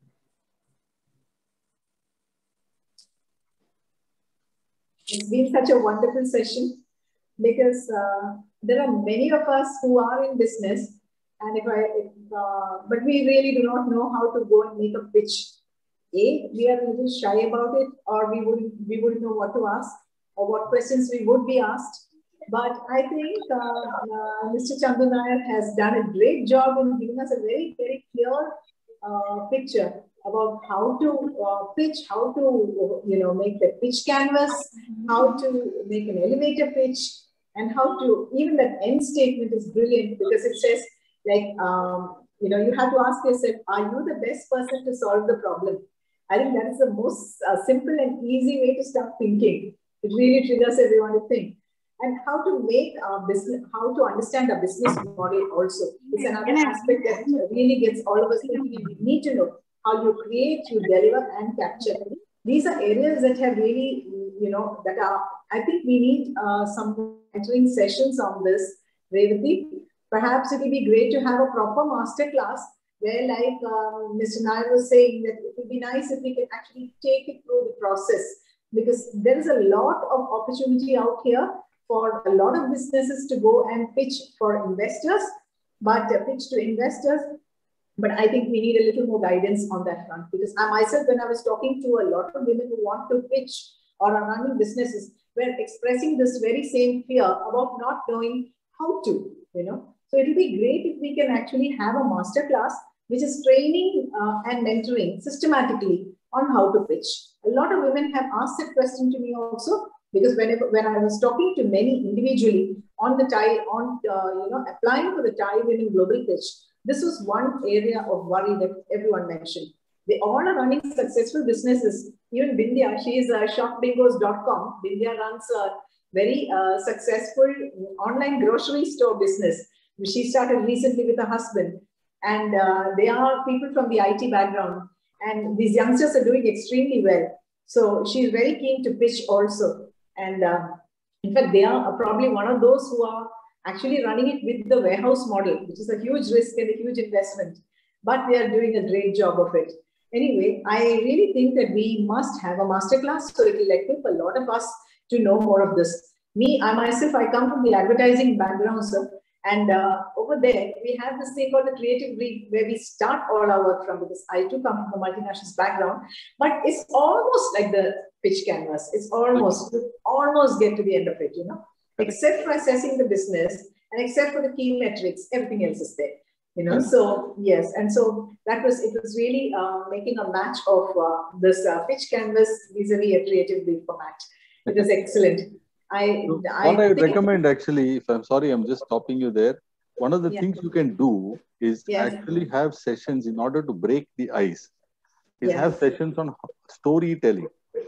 It's been such a wonderful session because there are many of us who are in business, and but we really do not know how to go and make a pitch. We are a little shy about it, or we wouldn't know what to ask or what questions we would be asked. But I think Mr. Chandu Nair has done a great job in giving us a very, very clear picture about how to pitch, how to make the pitch canvas, how to make an elevator pitch, and how to, even that end statement is brilliant because it says like, you have to ask yourself, are you the best person to solve the problem? I think that is the most simple and easy way to start thinking. It really triggers everyone to think. And how to make our business, how to understand our business model also. It's another aspect that really gets all of us thinking, and we need to know how you create, you deliver, and capture. These are areas that have really, I think we need some mentoring sessions on this, Revathi. Perhaps it will be great to have a proper master class where, like Mr. Nair was saying, that it would be nice if we can actually take it through the process, because there is a lot of opportunity out here for a lot of businesses to go and pitch for investors, but pitch to investors. But I think we need a little more guidance on that front, because I myself, when I was talking to a lot of women who want to pitch or are running businesses, were expressing this very same fear about not knowing how to, So it will be great if we can actually have a master class, which is training and mentoring systematically on how to pitch. A lot of women have asked that question to me also, because when I was talking to many individually on the TiE, applying for the TiE Women Global Pitch, This was one area of worry that everyone mentioned. They all are running successful businesses. Even Bindya, she is shopbingos.com. Bindya runs a very successful online grocery store business. She started recently with her husband. And they are people from the IT background. And these youngsters are doing extremely well. So she's very keen to pitch also. And in fact, they are probably one of those who are actually running it with the warehouse model, which is a huge risk and a huge investment. But they are doing a great job of it. Anyway, I really think that we must have a masterclass, so it will equip a lot of us to know more of this. I myself, I come from the advertising background, sir. And over there, we have this thing called the creative brief, where we start all our work from, because I too come from the multinational background, but it's almost like the pitch canvas. It's almost get to the end of it, you know, except for assessing the business and except for the key metrics, everything else is there. You know, so yes, and so it was really making a match of this pitch canvas vis-a-vis a creative brief format. It was excellent. What I would recommend, actually, if I'm sorry, I'm just stopping you there. One of the things you can do is actually have sessions in order to break the ice. Have sessions on storytelling.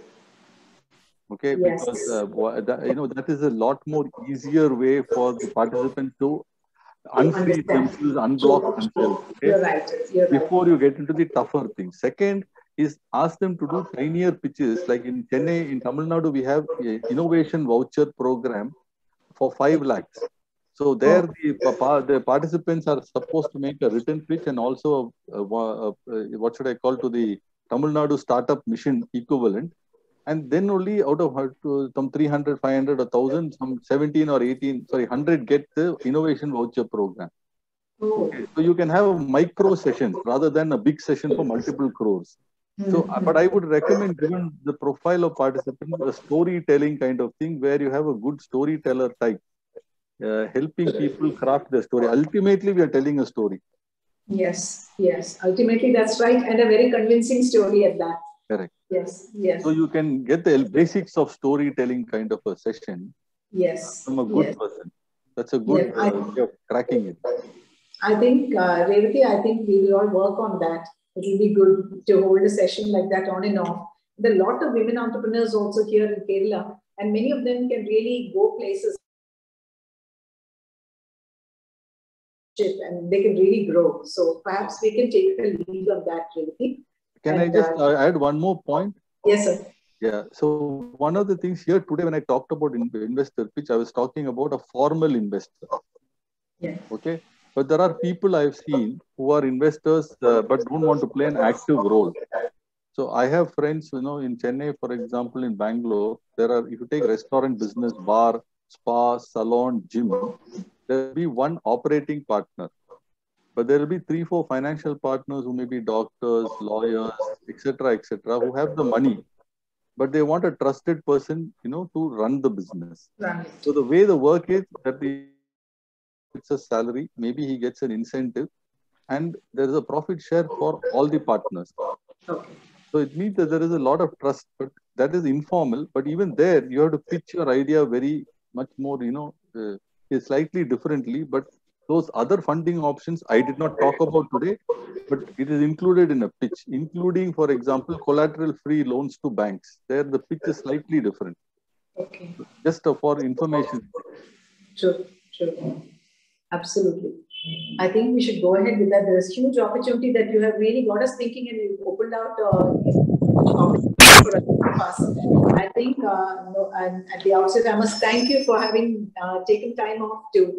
Okay, because that is a lot more easier way for the participant to unfreeze themselves, unblock themselves. Okay? You're right. Before you get into the tougher things. Second is ask them to do tinier pitches. Like in Chennai, in Tamil Nadu, we have an innovation voucher program for 5 lakhs. So there, the participants are supposed to make a written pitch and also what should I call to the Tamil Nadu startup mission equivalent. And then only out of some 300, 500, 1,000, some 17 or 18, sorry, 100 get the innovation voucher program. Okay. So you can have micro sessions rather than a big session for multiple crores. So, but I would recommend, given the profile of participants, a storytelling kind of thing where you have a good storyteller type, helping people craft the story. Ultimately, we are telling a story. Yes, yes. Ultimately, that's right. And a very convincing story at that. Correct. Yes, yes. So you can get the basics of storytelling kind of a session. Yes. From a good person. That's a good way of cracking it. I think, Revati, I think we will all work on that. It will be good to hold a session like that on and off. There are a lot of women entrepreneurs also here in Kerala, and many of them can really go places and they can really grow. So perhaps we can take a lead on that, Revati. Can I just add one more point? Yes, sir. Yeah. So one of the things here today, when I talked about investor pitch, I was talking about a formal investor. Yeah. Okay. But there are people I've seen who are investors but don't want to play an active role. So I have friends, you know, in Chennai, for example, in Bangalore, there are, if you take restaurant business, bar, spa, salon, gym, there will be one operating partner. But there will be 3, 4 financial partners who may be doctors, lawyers, etc., who have the money, but they want a trusted person, you know, to run the business. Right. So the way the work is that it's a salary, maybe he gets an incentive, and there is a profit share for all the partners. Okay. So it means that there is a lot of trust, but that is informal. But even there, you have to pitch your idea very much more, you know, slightly differently. But those other funding options I did not talk about today, but it is included in a pitch, including, for example, collateral-free loans to banks. There, the pitch is slightly different. Okay. Just for information. Sure, sure. Absolutely. I think we should go ahead with that. There's huge opportunity that you have really got us thinking, and you've opened out opportunities for us. I think, and at the outset, I must thank you for having taken time off to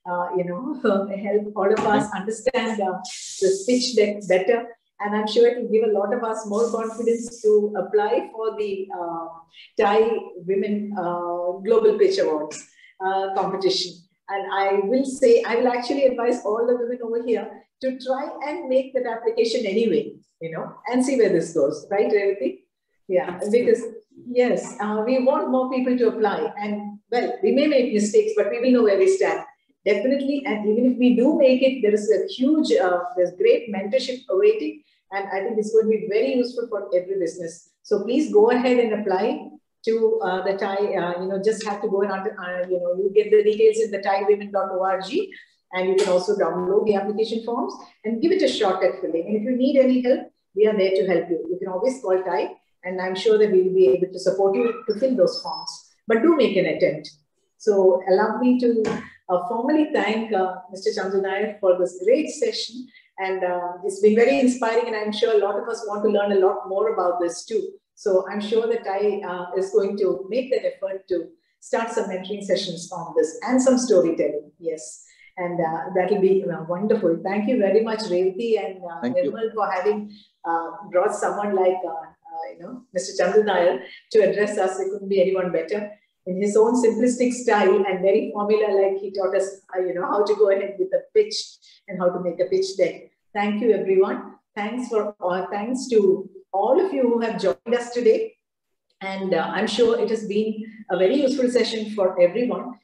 help all of us understand the pitch deck better. And I'm sure it will give a lot of us more confidence to apply for the TiE Women Global Pitch Awards competition. And I will actually advise all the women over here to try and make that application anyway, you know, and see where this goes. Right, Revati? Yeah, because yes, we want more people to apply. And well, we may make mistakes, but we will know where we stand. Definitely. And even if we do make it, there is a huge, there's great mentorship awaiting. And I think it's going to be very useful for every business. So please go ahead and apply to the TiE, just have to go and, you get the details in the tiewomen.org. And you can also download the application forms and give it a shot at filling. And if you need any help, we are there to help you. You can always call Ty, and I'm sure that we will be able to support you to fill those forms. But do make an attempt. So allow me to formally thank Mr. Chandu Nair for this great session. And it's been very inspiring, and I'm sure a lot of us want to learn a lot more about this too. So I'm sure that Ty is going to make that effort to start some mentoring sessions on this and some storytelling. Yes. And that will be wonderful. Thank you very much, Revati and Nirmal, for having brought someone like Mr. Chandu Nair to address us. It couldn't be anyone better. In his own simplistic style and very formula-like, he taught us, how to go ahead with a pitch and how to make a pitch deck. Thank you, everyone. Thanks to all of you who have joined us today. And I'm sure it has been a very useful session for everyone.